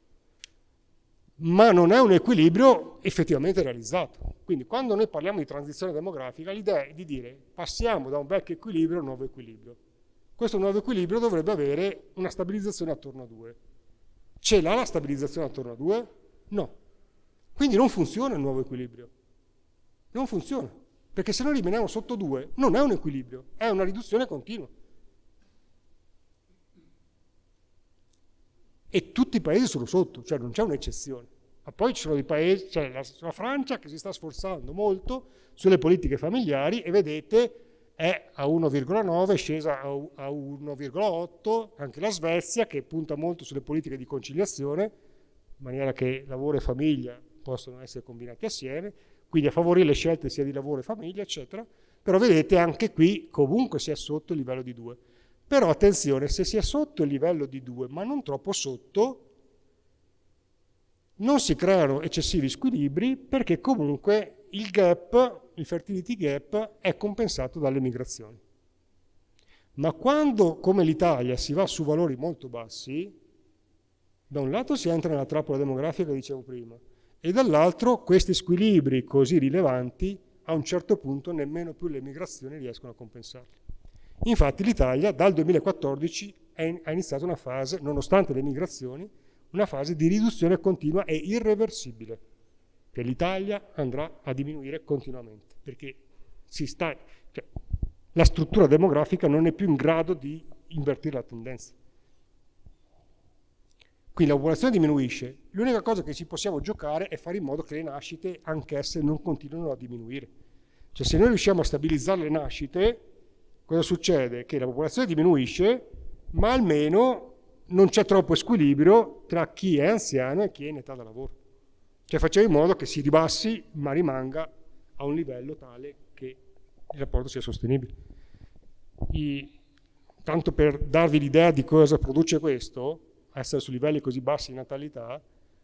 Ma non è un equilibrio effettivamente realizzato. Quindi quando noi parliamo di transizione demografica, l'idea è di dire passiamo da un vecchio equilibrio a un nuovo equilibrio. Questo nuovo equilibrio dovrebbe avere una stabilizzazione attorno a 2. Ce l'ha la stabilizzazione attorno a 2? No. Quindi non funziona il nuovo equilibrio. Non funziona. Perché se noi rimaniamo sotto 2, non è un equilibrio, è una riduzione continua. E tutti i paesi sono sotto, cioè non c'è un'eccezione. Ma poi ci sono dei paesi, c'è la Francia che si sta sforzando molto sulle politiche familiari e vedete è a 1,9, è scesa a 1,8, anche la Svezia che punta molto sulle politiche di conciliazione, in maniera che lavoro e famiglia possono essere combinati assieme, quindi a favorire le scelte sia di lavoro e famiglia, eccetera, però vedete anche qui comunque si è sotto il livello di 2. Però attenzione, se si è sotto il livello di 2, ma non troppo sotto, non si creano eccessivi squilibri perché comunque il gap, il fertility gap, è compensato dalle migrazioni. Ma quando, come l'Italia, si va su valori molto bassi, da un lato si entra nella trappola demografica che dicevo prima, e dall'altro questi squilibri così rilevanti a un certo punto nemmeno più le migrazioni riescono a compensarli. Infatti l'Italia dal 2014 ha iniziato una fase, nonostante le migrazioni, una fase di riduzione continua e irreversibile, che l'Italia andrà a diminuire continuamente, perché la struttura demografica non è più in grado di invertire la tendenza. Quindi la popolazione diminuisce, l'unica cosa che ci possiamo giocare è fare in modo che le nascite anch'esse non continuino a diminuire, Cioè se noi riusciamo a stabilizzare le nascite, cosa succede? Che la popolazione diminuisce, ma almeno non c'è troppo squilibrio tra chi è anziano e chi è in età da lavoro. Cioè facciamo in modo che si ribassi, ma rimanga a un livello tale che il rapporto sia sostenibile. Tanto per darvi l'idea di cosa produce questo, essere su livelli così bassi di natalità,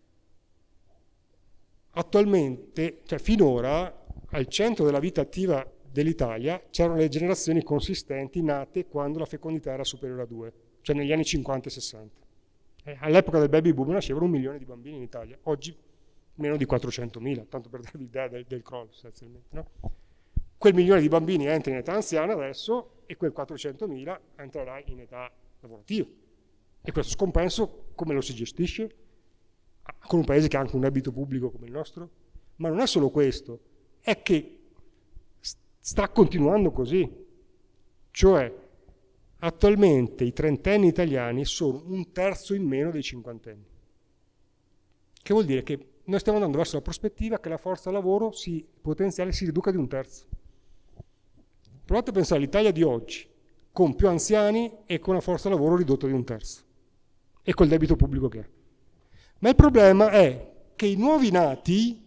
attualmente, cioè finora, al centro della vita attiva dell'Italia c'erano le generazioni consistenti nate quando la fecondità era superiore a 2, cioè negli anni 50 e 60. All'epoca del baby boom nascevano 1 milione di bambini in Italia, oggi meno di 400.000, tanto per darvi l'idea del crollo sostanzialmente. No? Quel 1 milione di bambini entra in età anziana adesso e quel 400.000 entrerà in età lavorativa. E questo scompenso come lo si gestisce? Con un paese che ha anche un debito pubblico come il nostro? Ma non è solo questo, è che sta continuando così. Cioè, attualmente i trentenni italiani sono 1/3 in meno dei cinquantenni. Che vuol dire che noi stiamo andando verso la prospettiva che la forza lavoro potenziale si riduca di 1/3. Provate a pensare all'Italia di oggi, con più anziani e con una forza lavoro ridotta di 1/3, e col debito pubblico che ha. Ma il problema è che i nuovi nati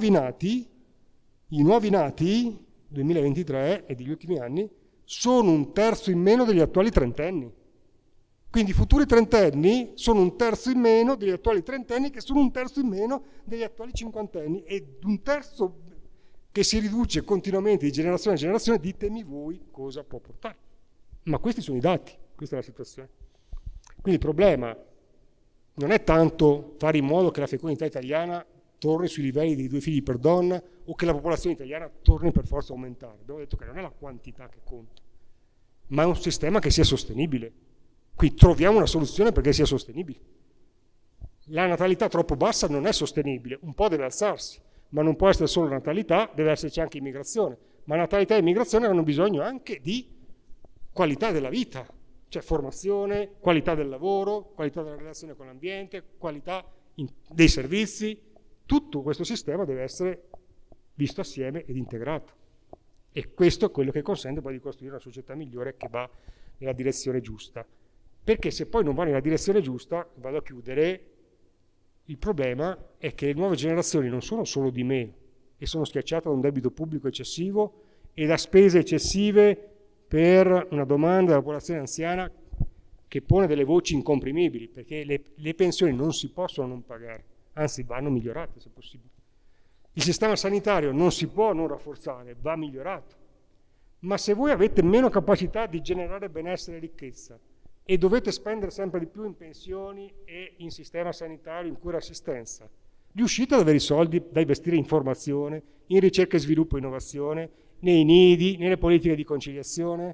2023 e degli ultimi anni sono 1/3 in meno degli attuali trentenni. Quindi i futuri trentenni sono 1/3 in meno degli attuali trentenni, che sono 1/3 in meno degli attuali cinquantenni, e 1/3 che si riduce continuamente di generazione a generazione. Ditemi voi cosa può portare. Ma questi sono i dati, questa è la situazione. Quindi il problema non è tanto fare in modo che la fecondità italiana torni sui livelli di 2 figli per donna o che la popolazione italiana torni per forza a aumentare. Abbiamo detto che non è la quantità che conta, ma è un sistema che sia sostenibile. Qui troviamo una soluzione perché sia sostenibile. La natalità troppo bassa non è sostenibile, un po' deve alzarsi, ma non può essere solo natalità, deve esserci anche immigrazione. Ma natalità e immigrazione hanno bisogno anche di qualità della vita, cioè formazione, qualità del lavoro, qualità della relazione con l'ambiente, qualità dei servizi. Tutto questo sistema deve essere visto assieme ed integrato. E questo è quello che consente poi di costruire una società migliore che va nella direzione giusta. Perché se poi non va nella direzione giusta, vado a chiudere, il problema è che le nuove generazioni non sono solo di meno e sono schiacciate da un debito pubblico eccessivo e da spese eccessive per una domanda della popolazione anziana che pone delle voci incomprimibili, perché le pensioni non si possono non pagare, anzi vanno migliorate se possibile. Il sistema sanitario non si può non rafforzare, va migliorato. Ma se voi avete meno capacità di generare benessere e ricchezza e dovete spendere sempre di più in pensioni e in sistema sanitario, in cura e assistenza, riuscite ad avere i soldi da investire in formazione, in ricerca e sviluppo e innovazione, nei nidi, nelle politiche di conciliazione,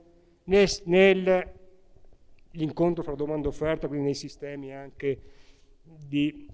nell'incontro fra domanda e offerta, quindi nei sistemi anche dei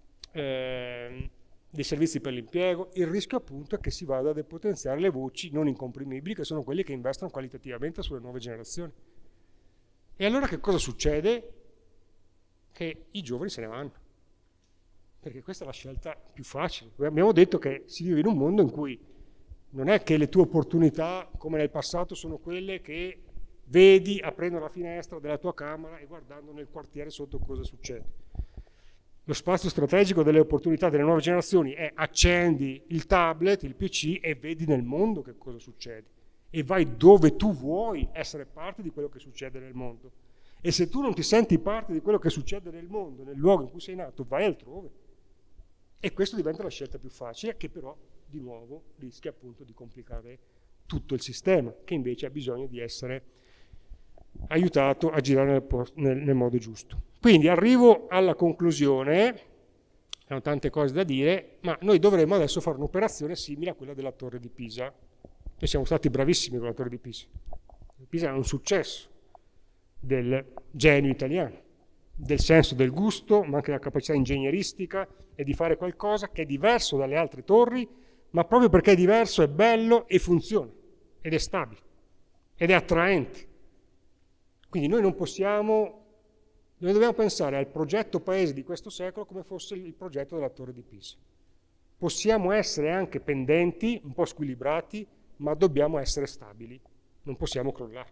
servizi per l'impiego. Il rischio appunto è che si vada a depotenziare le voci non incomprimibili, che sono quelle che investono qualitativamente sulle nuove generazioni. E allora che cosa succede? Che i giovani se ne vanno, perché questa è la scelta più facile. Abbiamo detto che si vive in un mondo in cui non è che le tue opportunità, come nel passato, sono quelle che vedi aprendo la finestra della tua camera e guardando nel quartiere sotto cosa succede. Lo spazio strategico delle opportunità delle nuove generazioni è: accendi il tablet, il PC e vedi nel mondo che cosa succede. E vai dove tu vuoi essere parte di quello che succede nel mondo. E se tu non ti senti parte di quello che succede nel mondo, nel luogo in cui sei nato, vai altrove. E questo diventa la scelta più facile, che però, di nuovo, rischia appunto di complicare tutto il sistema, che invece ha bisogno di essere aiutato a girare nel modo giusto. Quindi arrivo alla conclusione, hanno tante cose da dire, ma noi dovremmo adesso fare un'operazione simile a quella della Torre di Pisa. Noi siamo stati bravissimi con la Torre di Pisa. Pisa è un successo del genio italiano, del senso del gusto, ma anche della capacità ingegneristica e di fare qualcosa che è diverso dalle altre torri, ma proprio perché è diverso è bello e funziona, ed è stabile, ed è attraente. Quindi noi non possiamo, noi dobbiamo pensare al progetto paese di questo secolo come fosse il progetto della Torre di Pisa. Possiamo essere anche pendenti, un po' squilibrati, ma dobbiamo essere stabili, non possiamo crollare.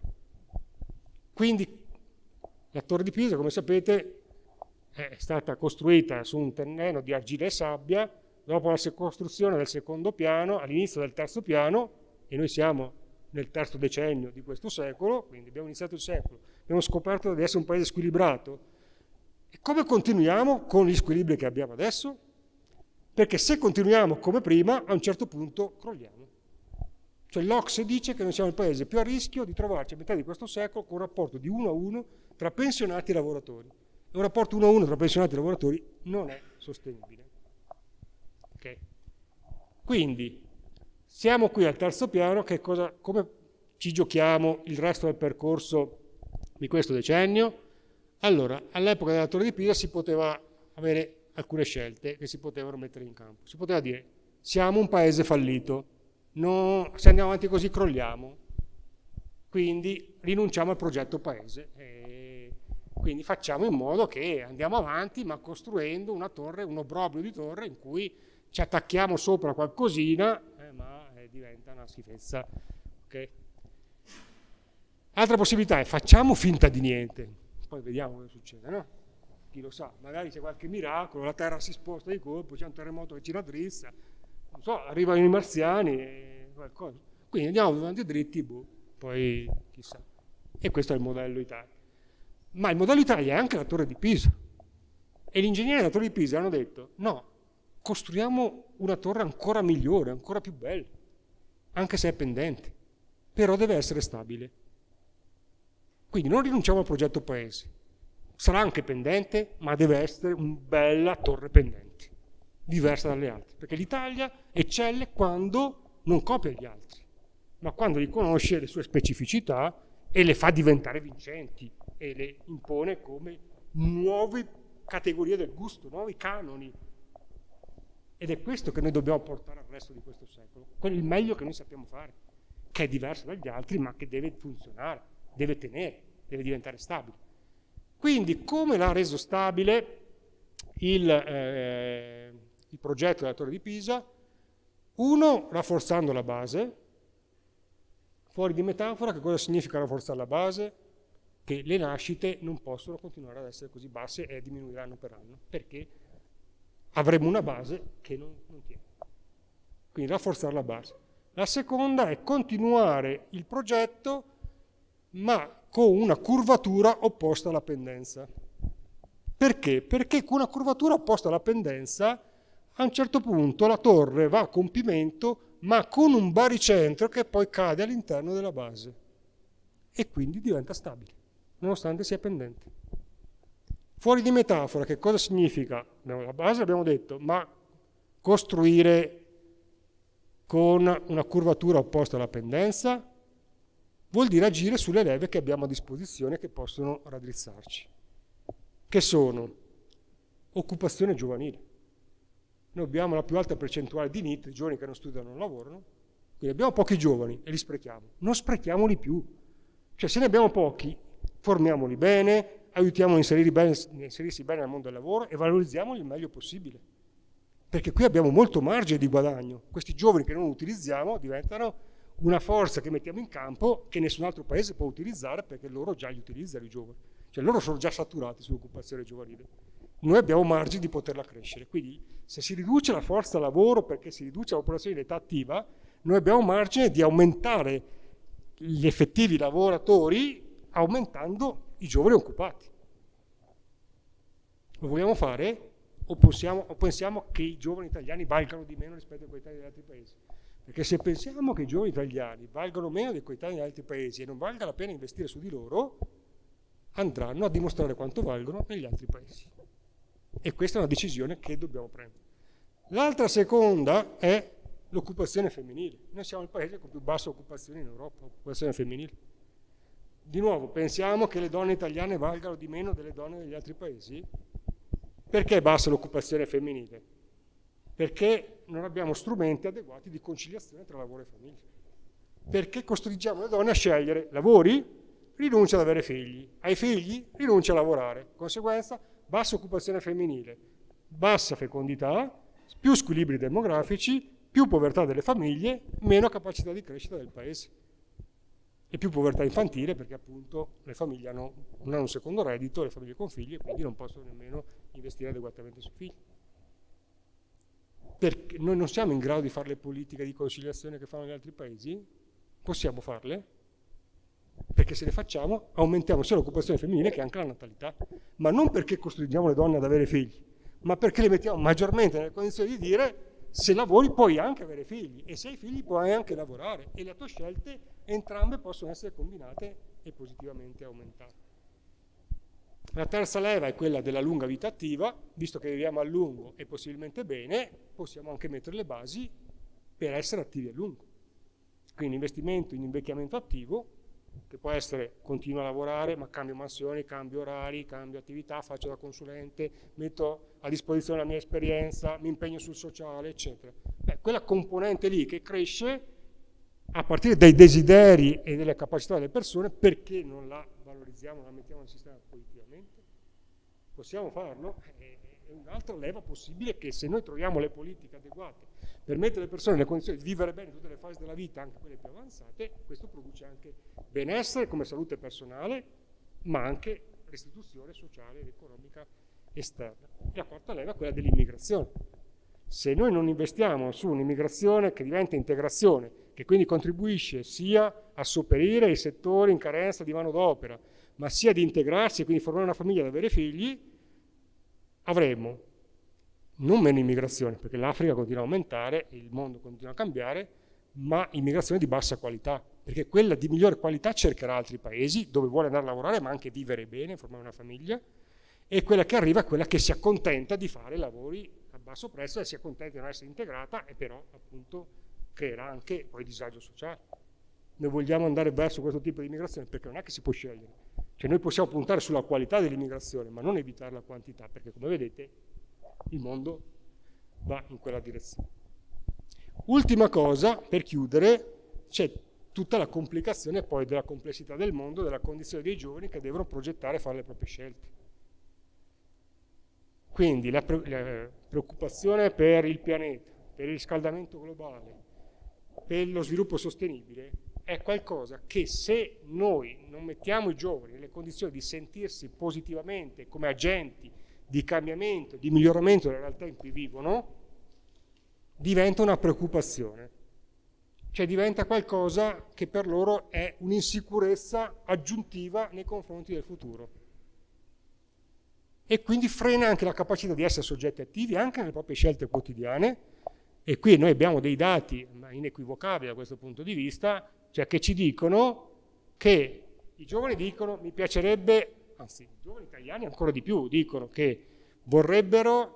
Quindi la Torre di Pisa, come sapete, è stata costruita su un terreno di argilla e sabbia, dopo la costruzione del secondo piano, all'inizio del terzo piano, e noi siamo nel terzo decennio di questo secolo, quindi abbiamo iniziato il secolo, abbiamo scoperto di essere un paese squilibrato. E come continuiamo con gli squilibri che abbiamo adesso? Perché se continuiamo come prima, a un certo punto crolliamo. Cioè l'Ocse dice che noi siamo il paese più a rischio di trovarci a metà di questo secolo con un rapporto di 1 a 1 tra pensionati e lavoratori. E un rapporto 1 a 1 tra pensionati e lavoratori non è sostenibile. Okay. Quindi siamo qui al terzo piano, come ci giochiamo il resto del percorso di questo decennio? Allora, all'epoca della Torre di Pisa si poteva avere alcune scelte che si potevano mettere in campo. Si poteva dire, siamo un paese fallito, se andiamo avanti così crolliamo, quindi rinunciamo al progetto paese. Quindi facciamo in modo che andiamo avanti, ma costruendo una torre, un obbrobrio di torre in cui ci attacchiamo sopra qualcosina, ma diventa una schifezza. Okay? Altra possibilità è facciamo finta di niente, poi vediamo cosa succede, no? Chi lo sa, magari c'è qualche miracolo, la Terra si sposta di colpo, c'è un terremoto che ci raddrizza, non so, arrivano i marziani, qualcosa. Quindi andiamo avanti dritti, poi chissà. E questo è il modello Italia. Ma il modello Italia è anche la Torre di Pisa. E gli ingegneri della Torre di Pisa hanno detto, no, costruiamo una torre ancora migliore, ancora più bella, anche se è pendente, però deve essere stabile. Quindi non rinunciamo al progetto paese. Sarà anche pendente, ma deve essere una bella torre pendente, diversa dalle altre. Perché l'Italia eccelle quando non copia gli altri, ma quando riconosce le sue specificità e le fa diventare vincenti e le impone come nuove categorie del gusto, nuovi canoni. Ed è questo che noi dobbiamo portare al resto di questo secolo, quello il meglio che noi sappiamo fare, che è diverso dagli altri, ma che deve funzionare, deve tenere, deve diventare stabile. Quindi come l'ha reso stabile il progetto della Torre di Pisa? Uno, rafforzando la base. Fuori di metafora, che cosa significa rafforzare la base? Che le nascite non possono continuare ad essere così basse e diminuiranno per anno, perché avremo una base che non tiene. Quindi rafforzare la base. La seconda è continuare il progetto, ma con una curvatura opposta alla pendenza. Perché? Perché con una curvatura opposta alla pendenza, a un certo punto la torre va a compimento, ma con un baricentro che poi cade all'interno della base. E quindi diventa stabile, nonostante sia pendente. Fuori di metafora, che cosa significa? La base abbiamo detto, ma costruire con una curvatura opposta alla pendenza vuol dire agire sulle leve che abbiamo a disposizione che possono raddrizzarci, che sono occupazione giovanile. Noi abbiamo la più alta percentuale di NEET, di giovani che non studiano e non lavorano, quindi abbiamo pochi giovani e li sprechiamo. Non sprechiamoli più. Cioè se ne abbiamo pochi, formiamoli bene, aiutiamoli a inserirsi bene nel mondo del lavoro e valorizziamoli il meglio possibile. Perché qui abbiamo molto margine di guadagno. Questi giovani che non utilizziamo diventano una forza che mettiamo in campo che nessun altro paese può utilizzare perché loro già li utilizzano i giovani. Cioè loro sono già saturati sull'occupazione giovanile. Noi abbiamo margine di poterla crescere. Quindi se si riduce la forza lavoro perché si riduce la popolazione in età attiva, noi abbiamo margine di aumentare gli effettivi lavoratori aumentando i giovani occupati. Lo vogliamo fare? O pensiamo che i giovani italiani valgano di meno rispetto ai coetanei degli altri paesi? Perché se pensiamo che i giovani italiani valgono meno dei coetanei degli altri paesi e non valga la pena investire su di loro, andranno a dimostrare quanto valgono negli altri paesi. E questa è una decisione che dobbiamo prendere. L'altra seconda è l'occupazione femminile. Noi siamo il paese con più bassa occupazione in Europa, occupazione femminile. Di nuovo, pensiamo che le donne italiane valgano di meno delle donne degli altri paesi? Perché è bassa l'occupazione femminile? Perché non abbiamo strumenti adeguati di conciliazione tra lavoro e famiglia. Perché costringiamo le donne a scegliere lavori, rinuncia ad avere figli, ai figli, rinuncia a lavorare. Conseguenza, bassa occupazione femminile, bassa fecondità, più squilibri demografici, Più povertà delle famiglie, meno capacità di crescita del paese. E più povertà infantile, perché appunto le famiglie non hanno un secondo reddito, le famiglie con figli, e quindi non possono nemmeno investire adeguatamente sui figli. Perché noi non siamo in grado di fare le politiche di conciliazione che fanno gli altri paesi? Possiamo farle? Perché se le facciamo aumentiamo sia l'occupazione femminile che anche la natalità, ma non perché costringiamo le donne ad avere figli, ma perché le mettiamo maggiormente nelle condizioni di dire: se lavori puoi anche avere figli, e se hai figli puoi anche lavorare, e le tue scelte entrambe possono essere combinate e positivamente aumentate. La terza leva è quella della lunga vita attiva. Visto che viviamo a lungo e possibilmente bene, possiamo anche mettere le basi per essere attivi a lungo. Quindi investimento in invecchiamento attivo, che può essere: continuo a lavorare ma cambio mansioni, cambio orari, cambio attività, faccio da consulente, metto a disposizione la mia esperienza, mi impegno sul sociale, eccetera. Quella componente lì che cresce a partire dai desideri e delle capacità delle persone, perché non la valorizziamo, non la mettiamo nel sistema positivamente? Possiamo farlo? È un'altra leva possibile, che se noi troviamo le politiche adeguate per mettere le persone nelle condizioni di vivere bene in tutte le fasi della vita, anche quelle più avanzate, questo produce anche benessere come salute personale, ma anche restituzione sociale ed economica esterna. E la quarta leva è quella dell'immigrazione. Se noi non investiamo su un'immigrazione che diventa integrazione, che quindi contribuisce sia a sopperire i settori in carenza di manodopera, ma sia ad integrarsi e quindi formare una famiglia ed avere figli, avremo non meno immigrazione, perché l'Africa continua a aumentare, il mondo continua a cambiare, ma immigrazione di bassa qualità, perché quella di migliore qualità cercherà altri paesi dove vuole andare a lavorare, ma anche vivere bene, formare una famiglia, e quella che arriva è quella che si accontenta di fare lavori a basso prezzo e si accontenta di non essere integrata, e però appunto creerà anche poi disagio sociale. Noi vogliamo andare verso questo tipo di immigrazione perché non è che si può scegliere. Cioè noi possiamo puntare sulla qualità dell'immigrazione, ma non evitare la quantità, perché come vedete il mondo va in quella direzione. Ultima cosa, per chiudere, c'è tutta la complicazione poi della complessità del mondo, della condizione dei giovani che devono progettare e fare le proprie scelte. Quindi la preoccupazione per il pianeta, per il riscaldamento globale, per lo sviluppo sostenibile, è qualcosa che, se noi non mettiamo i giovani nelle condizioni di sentirsi positivamente come agenti di cambiamento, di miglioramento della realtà in cui vivono, diventa una preoccupazione. Cioè diventa qualcosa che per loro è un'insicurezza aggiuntiva nei confronti del futuro. E quindi frena anche la capacità di essere soggetti attivi anche nelle proprie scelte quotidiane. E qui noi abbiamo dei dati inequivocabili da questo punto di vista, cioè che ci dicono che i giovani dicono: mi piacerebbe, anzi i giovani italiani ancora di più, dicono che vorrebbero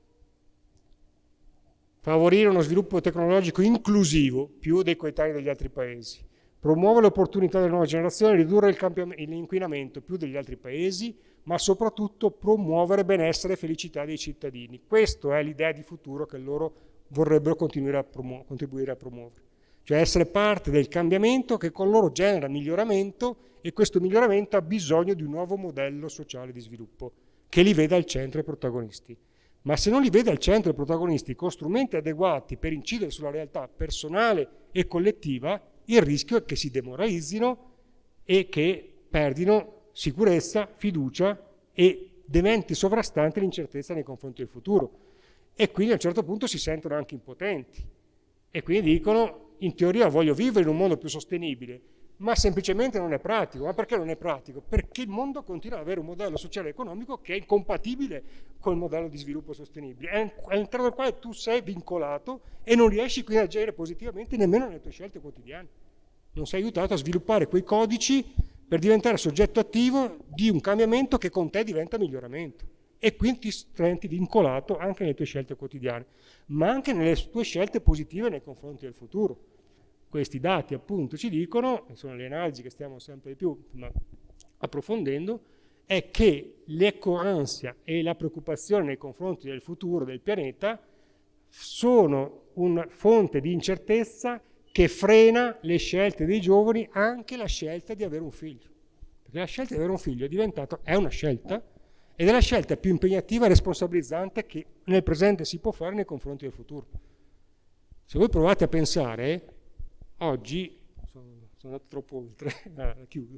favorire uno sviluppo tecnologico inclusivo più dei coetanei degli altri paesi, promuovere le opportunità delle nuove generazioni, ridurre l'inquinamento più degli altri paesi, ma soprattutto promuovere benessere e felicità dei cittadini. Questa è l'idea di futuro che loro vorrebbero contribuire a promuovere, cioè essere parte del cambiamento che con loro genera miglioramento, e questo miglioramento ha bisogno di un nuovo modello sociale di sviluppo che li veda al centro i protagonisti. Ma se non li vede al centro i protagonisti con strumenti adeguati per incidere sulla realtà personale e collettiva, il rischio è che si demoralizzino e che perdino sicurezza, fiducia e diventi sovrastante l'incertezza nei confronti del futuro. E quindi a un certo punto si sentono anche impotenti e quindi dicono: in teoria voglio vivere in un mondo più sostenibile, ma semplicemente non è pratico. Ma perché non è pratico? Perché il mondo continua ad avere un modello sociale e economico che è incompatibile col modello di sviluppo sostenibile, all'interno del quale tu sei vincolato e non riesci quindi ad agire positivamente nemmeno nelle tue scelte quotidiane. Non sei aiutato a sviluppare quei codici per diventare soggetto attivo di un cambiamento che con te diventa miglioramento. E quindi ti senti vincolato anche nelle tue scelte quotidiane, ma anche nelle tue scelte positive nei confronti del futuro. Questi dati appunto ci dicono, e sono le analisi che stiamo sempre di più approfondendo, è che l'ecoansia e la preoccupazione nei confronti del futuro del pianeta sono una fonte di incertezza che frena le scelte dei giovani, anche la scelta di avere un figlio. Perché la scelta di avere un figlio è una scelta, ed è la scelta più impegnativa e responsabilizzante che nel presente si può fare nei confronti del futuro. Se voi provate a pensare, oggi, sono andato troppo oltre, chiudo,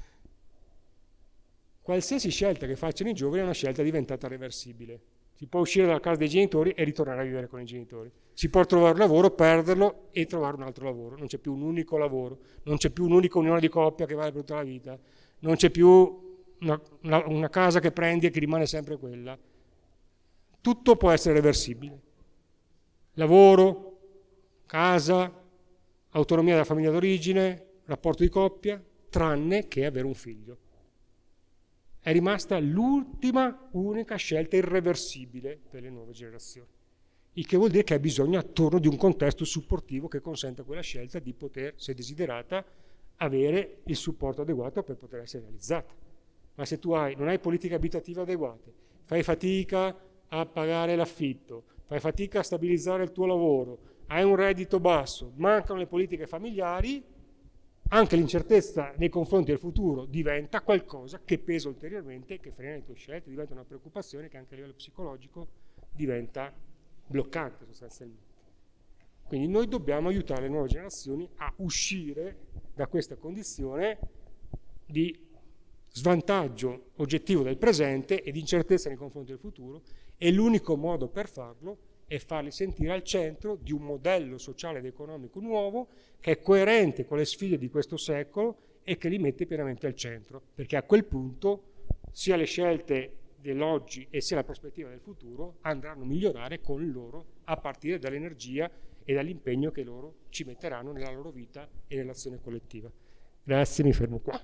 qualsiasi scelta che facciano i giovani è una scelta diventata reversibile. Si può uscire dalla casa dei genitori e ritornare a vivere con i genitori. Si può trovare un lavoro, perderlo e trovare un altro lavoro. Non c'è più un unico lavoro, non c'è più un'unica unione di coppia che vale per tutta la vita, non c'è più una casa che prendi e che rimane sempre quella. Tutto può essere reversibile. Lavoro, casa, autonomia della famiglia d'origine, rapporto di coppia, tranne che avere un figlio. È rimasta l'ultima, unica scelta irreversibile per le nuove generazioni. Il che vuol dire che ha bisogno attorno di un contesto supportivo che consenta a quella scelta di poter, se desiderata, avere il supporto adeguato per poter essere realizzata. Ma se tu non hai politiche abitative adeguate, fai fatica a pagare l'affitto, fai fatica a stabilizzare il tuo lavoro, hai un reddito basso, mancano le politiche familiari, anche l'incertezza nei confronti del futuro diventa qualcosa che pesa ulteriormente, che frena le tue scelte, diventa una preoccupazione che anche a livello psicologico diventa bloccante sostanzialmente. Quindi noi dobbiamo aiutare le nuove generazioni a uscire da questa condizione di svantaggio oggettivo del presente e di incertezza nei confronti del futuro, e l'unico modo per farlo è farli sentire al centro di un modello sociale ed economico nuovo che è coerente con le sfide di questo secolo e che li mette pienamente al centro, perché a quel punto sia le scelte dell'oggi e sia la prospettiva del futuro andranno a migliorare con loro, a partire dall'energia e dall'impegno che loro ci metteranno nella loro vita e nell'azione collettiva. Grazie, mi fermo qua.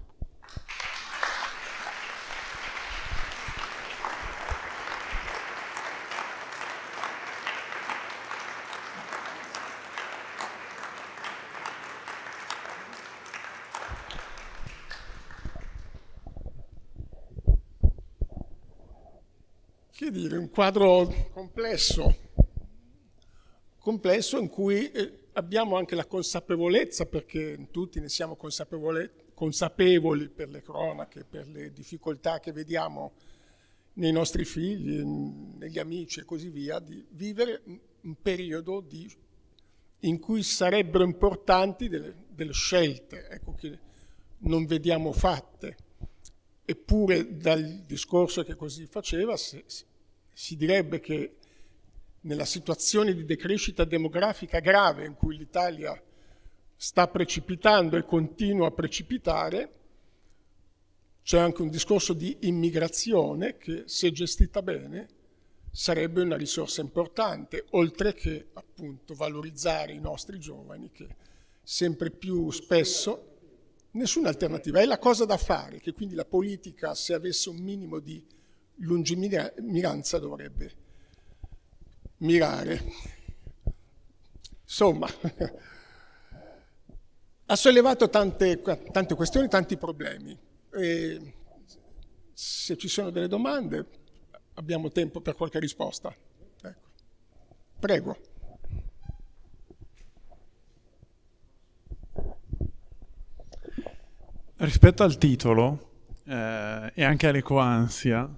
Che dire, un quadro complesso in cui abbiamo anche la consapevolezza, perché tutti ne siamo consapevoli per le cronache, per le difficoltà che vediamo nei nostri figli, negli amici e così via, di vivere un periodo in cui sarebbero importanti delle scelte, ecco, che non vediamo fatte. Eppure dal discorso che così faceva si direbbe che nella situazione di decrescita demografica grave in cui l'Italia sta precipitando e continua a precipitare, c'è anche un discorso di immigrazione che, se gestita bene, sarebbe una risorsa importante, oltre che appunto valorizzare i nostri giovani che sempre più spesso... Nessuna alternativa, è la cosa da fare, che quindi la politica, se avesse un minimo di lungimiranza, dovrebbe mirare. Insomma, ha sollevato tante questioni, tanti problemi. E se ci sono delle domande, abbiamo tempo per qualche risposta. Ecco. Prego. Rispetto al titolo e anche all'ecoansia,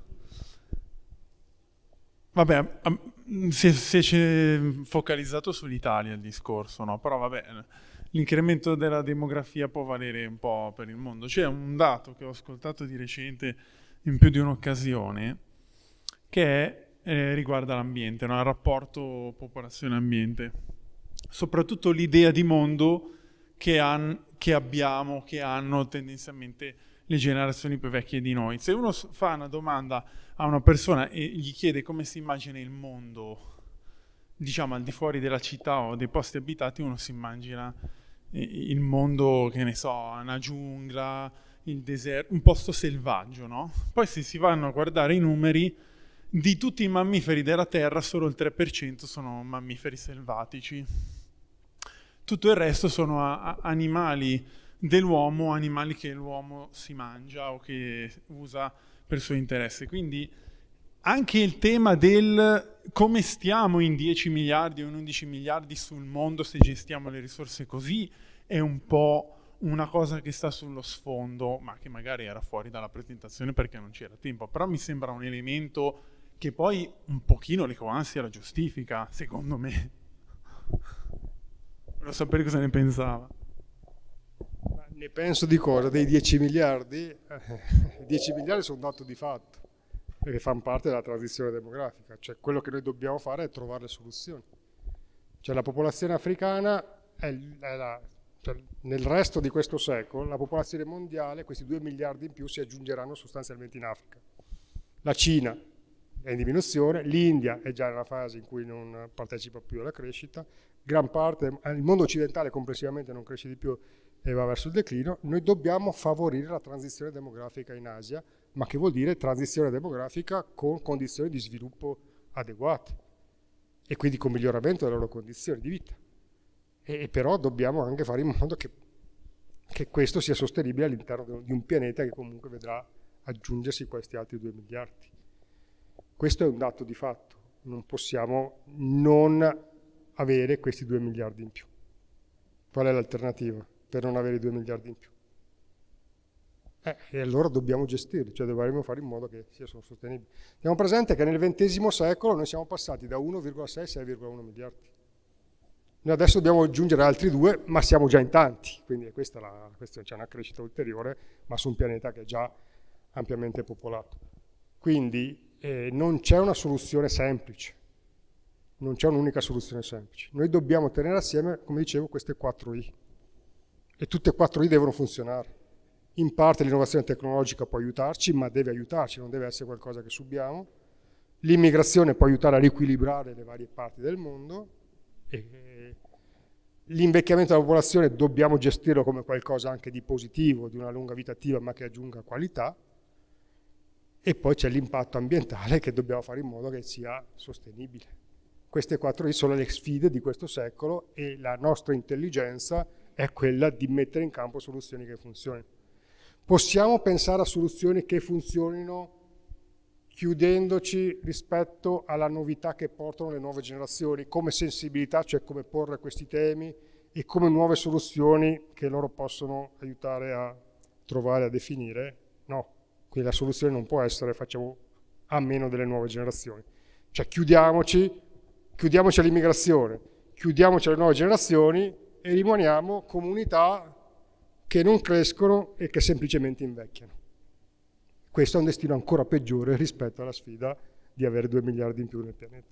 vabbè, si è focalizzato sull'Italia il discorso, no? Però vabbè, l'incremento della demografia può valere un po' per il mondo. C'è un dato che ho ascoltato di recente in più di un'occasione che riguarda l'ambiente, no? Il rapporto popolazione-ambiente, soprattutto l'idea di mondo che hanno tendenzialmente le generazioni più vecchie di noi. Se uno fa una domanda a una persona e gli chiede come si immagina il mondo, diciamo al di fuori della città o dei posti abitati, uno si immagina il mondo, che ne so, una giungla, il deserto, un posto selvaggio, no? Poi se si vanno a guardare i numeri, di tutti i mammiferi della Terra solo il 3% sono mammiferi selvatici. Tutto il resto sono animali dell'uomo, animali che l'uomo si mangia o che usa per il suo interesse. Quindi anche il tema del come stiamo in 10 miliardi o in 11 miliardi sul mondo se gestiamo le risorse così è un po' una cosa che sta sullo sfondo, ma che magari era fuori dalla presentazione perché non c'era tempo. Però mi sembra un elemento che poi un pochino l'ecoansia la giustifica, secondo me. Volevo sapere cosa ne pensava. Ne penso di cosa? Dei 10 miliardi? 10 miliardi sono un dato di fatto, perché fanno parte della transizione demografica, cioè quello che noi dobbiamo fare è trovare le soluzioni. Cioè la popolazione africana cioè, nel resto di questo secolo, la popolazione mondiale, questi 2 miliardi in più si aggiungeranno sostanzialmente in Africa. La Cina è in diminuzione, l'India è già nella fase in cui non partecipa più alla crescita, gran parte, il mondo occidentale complessivamente non cresce di più e va verso il declino. Noi dobbiamo favorire la transizione demografica in Asia, ma che vuol dire transizione demografica con condizioni di sviluppo adeguate e quindi con miglioramento delle loro condizioni di vita. E però dobbiamo anche fare in modo che questo sia sostenibile all'interno di un pianeta che comunque vedrà aggiungersi questi altri 2 miliardi. Questo è un dato di fatto, non possiamo non avere questi 2 miliardi in più. Qual è l'alternativa per non avere 2 miliardi in più? E allora dobbiamo gestirli, cioè dovremmo fare in modo che siano sostenibili. Teniamo presente che nel XX secolo noi siamo passati da 1,6 a 6,1 miliardi. Noi adesso dobbiamo aggiungere altri 2, ma siamo già in tanti, quindi questa c'è una crescita ulteriore, ma su un pianeta che è già ampiamente popolato. Quindi non c'è una soluzione semplice, non c'è un'unica soluzione semplice. Noi dobbiamo tenere assieme, come dicevo, queste 4 I. E tutte e 4 I devono funzionare. In parte l'innovazione tecnologica può aiutarci, ma deve aiutarci, non deve essere qualcosa che subiamo. L'immigrazione può aiutare a riequilibrare le varie parti del mondo. L'invecchiamento della popolazione dobbiamo gestirlo come qualcosa anche di positivo, di una lunga vita attiva, ma che aggiunga qualità. E poi c'è l'impatto ambientale che dobbiamo fare in modo che sia sostenibile. Queste 4 I sono le sfide di questo secolo e la nostra intelligenza è quella di mettere in campo soluzioni che funzionino. Possiamo pensare a soluzioni che funzionino chiudendoci rispetto alla novità che portano le nuove generazioni, come sensibilità, cioè come porre questi temi e come nuove soluzioni che loro possono aiutare a trovare, a definire? No, quindi la soluzione non può essere facciamo a meno delle nuove generazioni. Cioè chiudiamoci all'immigrazione, chiudiamoci alle nuove generazioni e rimaniamo comunità che non crescono e che semplicemente invecchiano. Questo è un destino ancora peggiore rispetto alla sfida di avere 2 miliardi in più nel pianeta.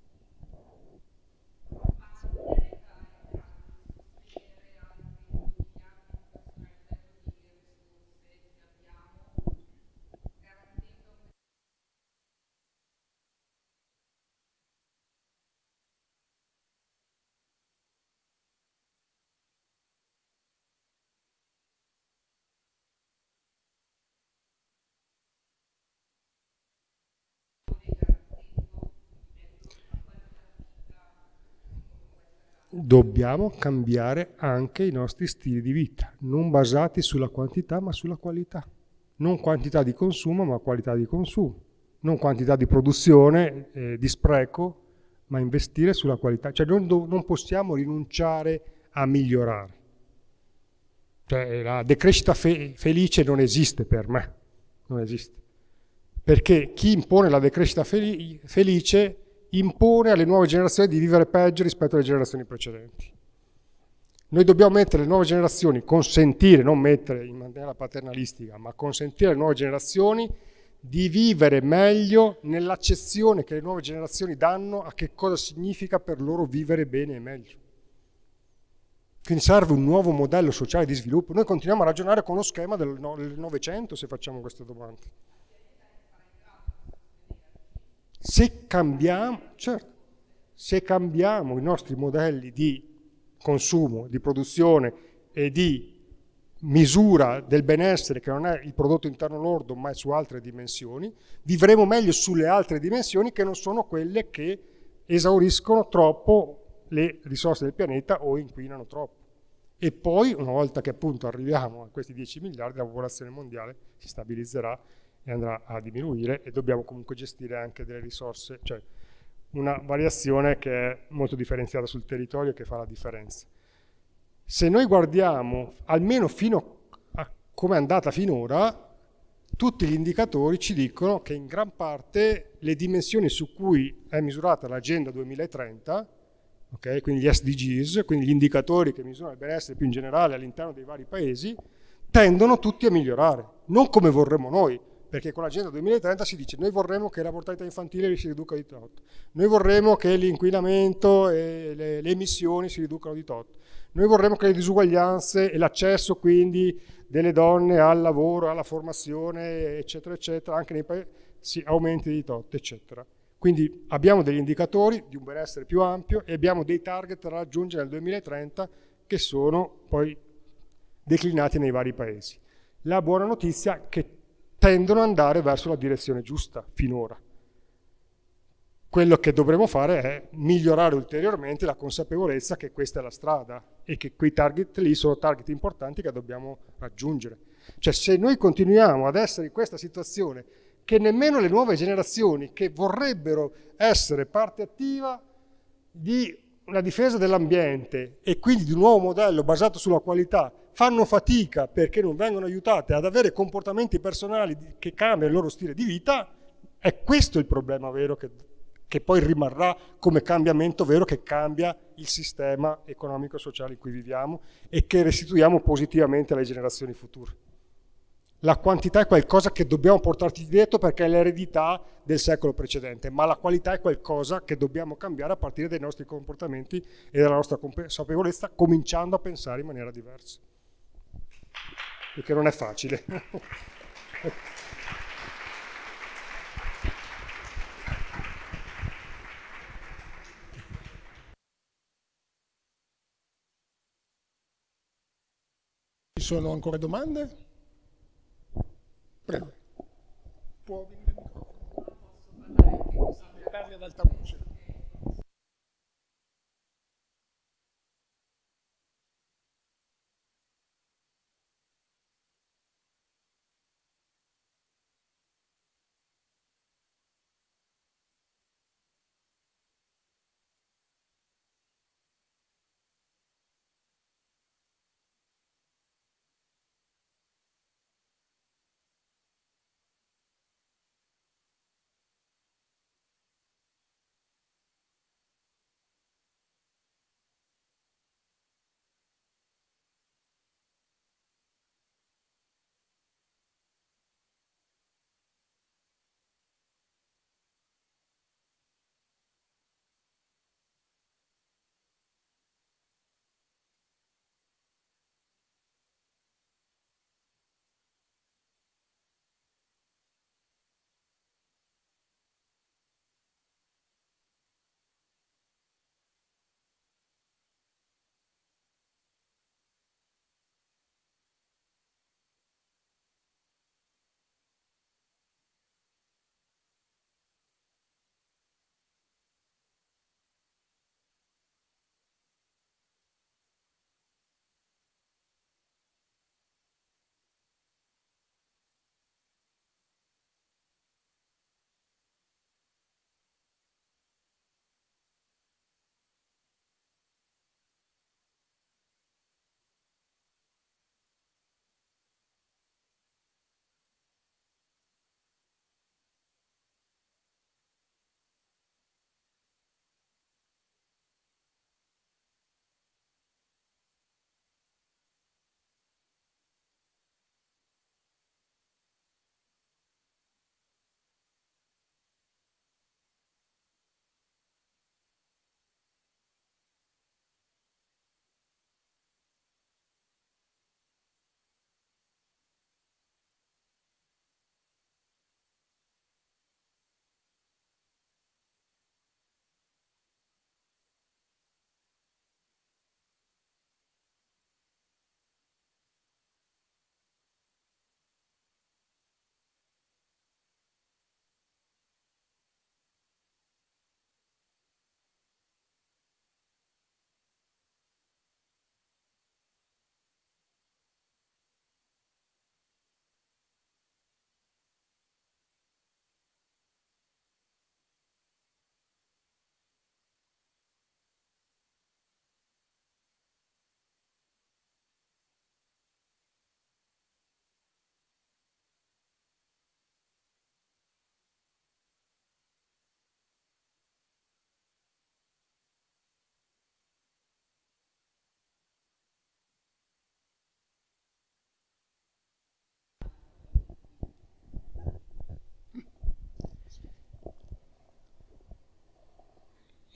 Dobbiamo cambiare anche i nostri stili di vita, non basati sulla quantità ma sulla qualità. Non quantità di consumo ma qualità di consumo. Non quantità di produzione, di spreco, ma investire sulla qualità. Cioè non possiamo rinunciare a migliorare. Cioè, la decrescita felice non esiste per me, non esiste. Perché chi impone la decrescita felice impone alle nuove generazioni di vivere peggio rispetto alle generazioni precedenti. Noi dobbiamo mettere le nuove generazioni, consentire, non mettere in maniera paternalistica, ma consentire alle nuove generazioni di vivere meglio nell'accezione che le nuove generazioni danno a che cosa significa per loro vivere bene e meglio. Quindi serve un nuovo modello sociale di sviluppo. Noi continuiamo a ragionare con lo schema del Novecento se facciamo queste domande. Se cambiamo i nostri modelli di consumo, di produzione e di misura del benessere, che non è il prodotto interno lordo ma è su altre dimensioni, vivremo meglio sulle altre dimensioni che non sono quelle che esauriscono troppo le risorse del pianeta o inquinano troppo. E poi, una volta che appunto arriviamo a questi 10 miliardi, la popolazione mondiale si stabilizzerà e andrà a diminuire e dobbiamo comunque gestire anche delle risorse, cioè una variazione che è molto differenziata sul territorio e che fa la differenza. Se noi guardiamo almeno fino a come è andata finora, tutti gli indicatori ci dicono che in gran parte le dimensioni su cui è misurata l'agenda 2030 okay? Quindi gli SDGs, quindi gli indicatori che misurano il benessere più in generale all'interno dei vari paesi, tendono tutti a migliorare, non come vorremmo noi, perché con l'agenda 2030 si dice noi vorremmo che la mortalità infantile si riduca di tot, noi vorremmo che l'inquinamento e le emissioni si riducano di tot, noi vorremmo che le disuguaglianze e l'accesso quindi delle donne al lavoro, alla formazione, eccetera, eccetera, anche nei paesi si aumenti di tot, eccetera. Quindi abbiamo degli indicatori di un benessere più ampio e abbiamo dei target da raggiungere nel 2030 che sono poi declinati nei vari paesi. La buona notizia è che tendono ad andare verso la direzione giusta finora. Quello che dovremo fare è migliorare ulteriormente la consapevolezza che questa è la strada e che quei target lì sono target importanti che dobbiamo raggiungere. Cioè se noi continuiamo ad essere in questa situazione che nemmeno le nuove generazioni che vorrebbero essere parte attiva di una difesa dell'ambiente e quindi di un nuovo modello basato sulla qualità fanno fatica perché non vengono aiutate ad avere comportamenti personali che cambiano il loro stile di vita, è questo il problema vero che poi rimarrà come cambiamento vero che cambia il sistema economico-sociale in cui viviamo e che restituiamo positivamente alle generazioni future. La quantità è qualcosa che dobbiamo portarci dietro perché è l'eredità del secolo precedente, ma la qualità è qualcosa che dobbiamo cambiare a partire dai nostri comportamenti e dalla nostra consapevolezza, cominciando a pensare in maniera diversa. Perché non è facile. Ci sono ancora domande? Prego. Può venire il microfono. Parli ad alta voce.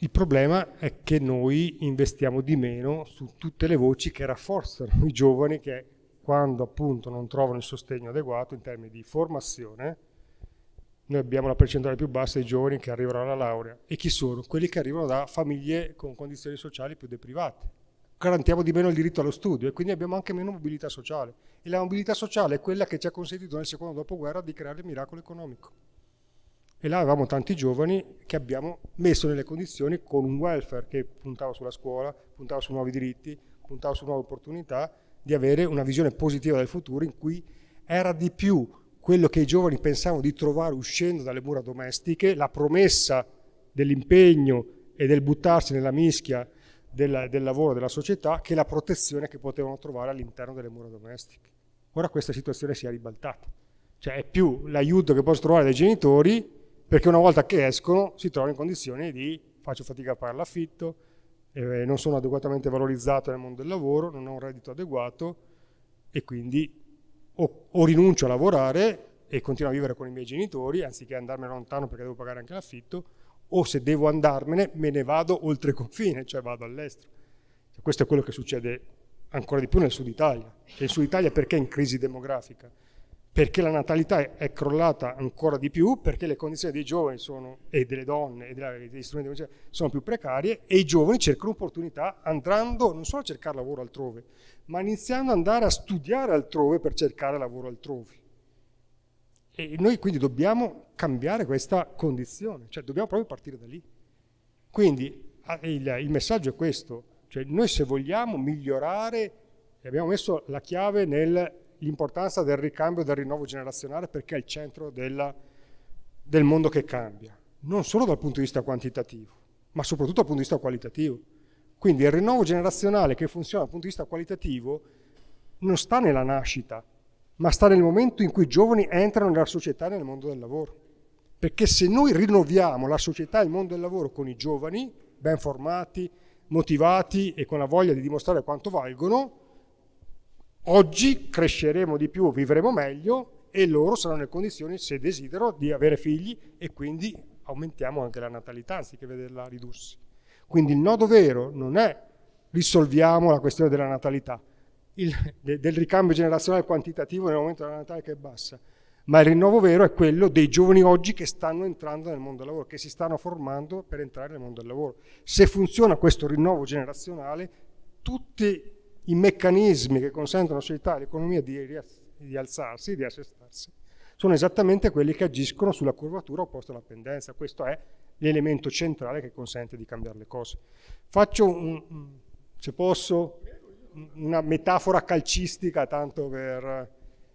Il problema è che noi investiamo di meno su tutte le voci che rafforzano i giovani, che quando appunto non trovano il sostegno adeguato in termini di formazione, noi abbiamo la percentuale più bassa dei giovani che arrivano alla laurea. E chi sono? Quelli che arrivano da famiglie con condizioni sociali più deprivate. Garantiamo di meno il diritto allo studio e quindi abbiamo anche meno mobilità sociale. E la mobilità sociale è quella che ci ha consentito nel secondo dopoguerra di creare il miracolo economico. E là avevamo tanti giovani che abbiamo messo nelle condizioni, con un welfare che puntava sulla scuola, puntava su nuovi diritti, puntava su nuove opportunità, di avere una visione positiva del futuro in cui era di più quello che i giovani pensavano di trovare uscendo dalle mura domestiche, la promessa dell'impegno e del buttarsi nella mischia del lavoro della società, che la protezione che potevano trovare all'interno delle mura domestiche. Ora questa situazione si è ribaltata, cioè è più l'aiuto che posso trovare dai genitori, perché una volta che escono si trovano in condizioni di faccio fatica a pagare l'affitto, non sono adeguatamente valorizzato nel mondo del lavoro, non ho un reddito adeguato e quindi o rinuncio a lavorare e continuo a vivere con i miei genitori anziché andarmene lontano perché devo pagare anche l'affitto, o se devo andarmene me ne vado oltre confine, cioè vado all'estero. Cioè, questo è quello che succede ancora di più nel Sud Italia. E il Sud Italia perché è in crisi demografica? Perché la natalità è crollata ancora di più, perché le condizioni dei giovani e delle donne e degli strumenti sono più precarie e i giovani cercano opportunità andando non solo a cercare lavoro altrove, ma iniziando ad andare a studiare altrove per cercare lavoro altrove. E noi quindi dobbiamo cambiare questa condizione, cioè dobbiamo proprio partire da lì. Quindi il messaggio è questo, cioè noi se vogliamo migliorare, abbiamo messo la chiave nell'importanza del ricambio e del rinnovo generazionale perché è il centro del mondo che cambia, non solo dal punto di vista quantitativo, ma soprattutto dal punto di vista qualitativo. Quindi il rinnovo generazionale che funziona dal punto di vista qualitativo non sta nella nascita, ma sta nel momento in cui i giovani entrano nella società e nel mondo del lavoro. Perché se noi rinnoviamo la società e il mondo del lavoro con i giovani, ben formati, motivati e con la voglia di dimostrare quanto valgono, oggi cresceremo di più, vivremo meglio e loro saranno nelle condizioni, se desiderano, di avere figli e quindi aumentiamo anche la natalità anziché vederla ridursi. Quindi il nodo vero non è risolviamo la questione della natalità, del ricambio generazionale quantitativo nel momento della natalità che è bassa, ma il rinnovo vero è quello dei giovani oggi che stanno entrando nel mondo del lavoro, che si stanno formando per entrare nel mondo del lavoro. Se funziona questo rinnovo generazionale, tutti i meccanismi che consentono alla società e all'economia di alzarsi, di assestarsi, sono esattamente quelli che agiscono sulla curvatura opposta alla pendenza. Questo è l'elemento centrale che consente di cambiare le cose. Faccio, se posso, una metafora calcistica, tanto per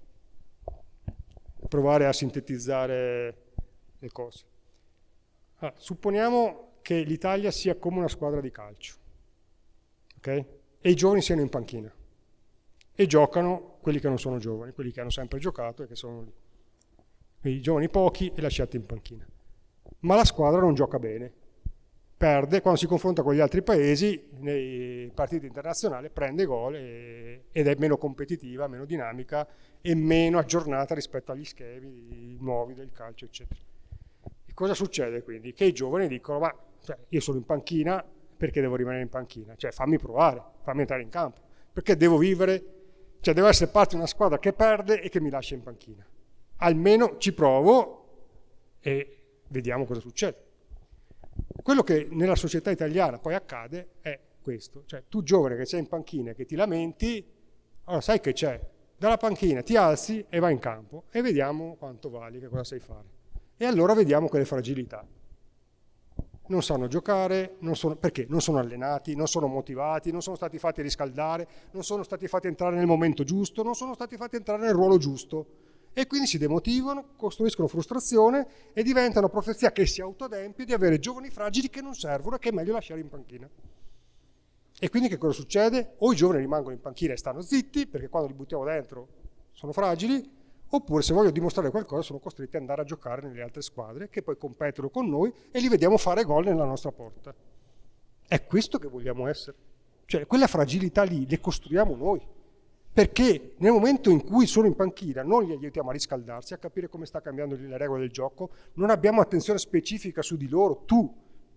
provare a sintetizzare le cose. Allora, supponiamo che l'Italia sia come una squadra di calcio, ok? E i giovani siano in panchina e giocano quelli che non sono giovani, quelli che hanno sempre giocato e che sono lì. I giovani pochi e lasciati in panchina. Ma la squadra non gioca bene, perde quando si confronta con gli altri paesi nei partiti internazionali, prende gol ed è meno competitiva, meno dinamica e meno aggiornata rispetto agli schemi nuovi del calcio, eccetera. E cosa succede quindi? Che i giovani dicono, ma cioè, io sono in panchina, perché devo rimanere in panchina? Cioè fammi provare, fammi entrare in campo, perché devo vivere, cioè devo essere parte di una squadra che perde e che mi lascia in panchina. Almeno ci provo e vediamo cosa succede. Quello che nella società italiana poi accade è questo, cioè tu giovane che sei in panchina e che ti lamenti, allora sai che c'è, dalla panchina ti alzi e vai in campo e vediamo quanto vali, che cosa sai fare. E allora vediamo quelle fragilità. Non sanno giocare, perché non sono allenati, non sono motivati, non sono stati fatti riscaldare, non sono stati fatti entrare nel momento giusto, non sono stati fatti entrare nel ruolo giusto. E quindi si demotivano, costruiscono frustrazione e diventano profezia che si autoadempie di avere giovani fragili che non servono e che è meglio lasciare in panchina. E quindi che cosa succede? O i giovani rimangono in panchina e stanno zitti, perché quando li buttiamo dentro sono fragili, oppure se vogliono dimostrare qualcosa sono costretti ad andare a giocare nelle altre squadre che poi competono con noi e li vediamo fare gol nella nostra porta. È questo che vogliamo essere. Cioè quella fragilità lì le costruiamo noi. Perché nel momento in cui sono in panchina non li aiutiamo a riscaldarsi, a capire come sta cambiando le regole del gioco, non abbiamo attenzione specifica su di loro, tu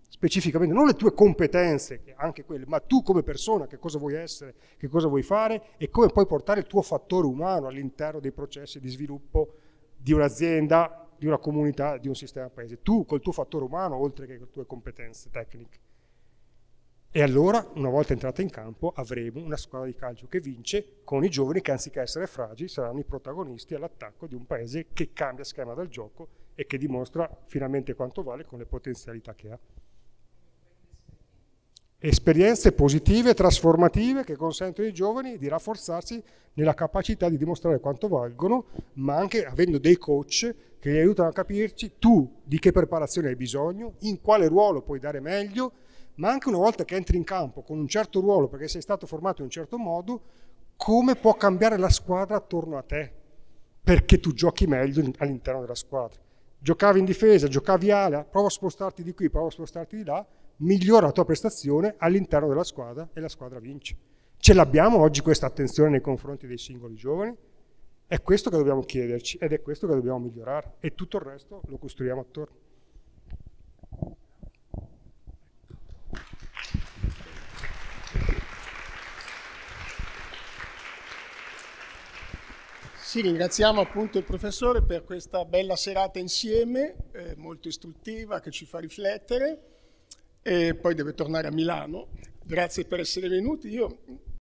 specificamente, non le tue competenze, anche quelle, ma tu come persona che cosa vuoi essere, che cosa vuoi fare e come puoi portare il tuo fattore umano all'interno dei processi di sviluppo di un'azienda, di una comunità, di un sistema paese. Tu col tuo fattore umano, oltre che con le tue competenze tecniche. E allora, una volta entrata in campo, avremo una squadra di calcio che vince con i giovani che, anziché essere fragili, saranno i protagonisti all'attacco di un paese che cambia schema del gioco e che dimostra finalmente quanto vale con le potenzialità che ha. Esperienze positive, trasformative, che consentono ai giovani di rafforzarsi nella capacità di dimostrare quanto valgono, ma anche avendo dei coach che li aiutano a capirci tu di che preparazione hai bisogno, in quale ruolo puoi dare meglio, ma anche una volta che entri in campo con un certo ruolo perché sei stato formato in un certo modo, come può cambiare la squadra attorno a te, perché tu giochi meglio all'interno della squadra. Giocavi in difesa, giocavi ala, prova a spostarti di qui, prova a spostarti di là, migliora la tua prestazione all'interno della squadra e la squadra vince. Ce l'abbiamo oggi questa attenzione nei confronti dei singoli giovani? È questo che dobbiamo chiederci ed è questo che dobbiamo migliorare e tutto il resto lo costruiamo attorno. Sì, ringraziamo appunto il professore per questa bella serata insieme, molto istruttiva, che ci fa riflettere, e poi deve tornare a Milano. Grazie per essere venuti. Io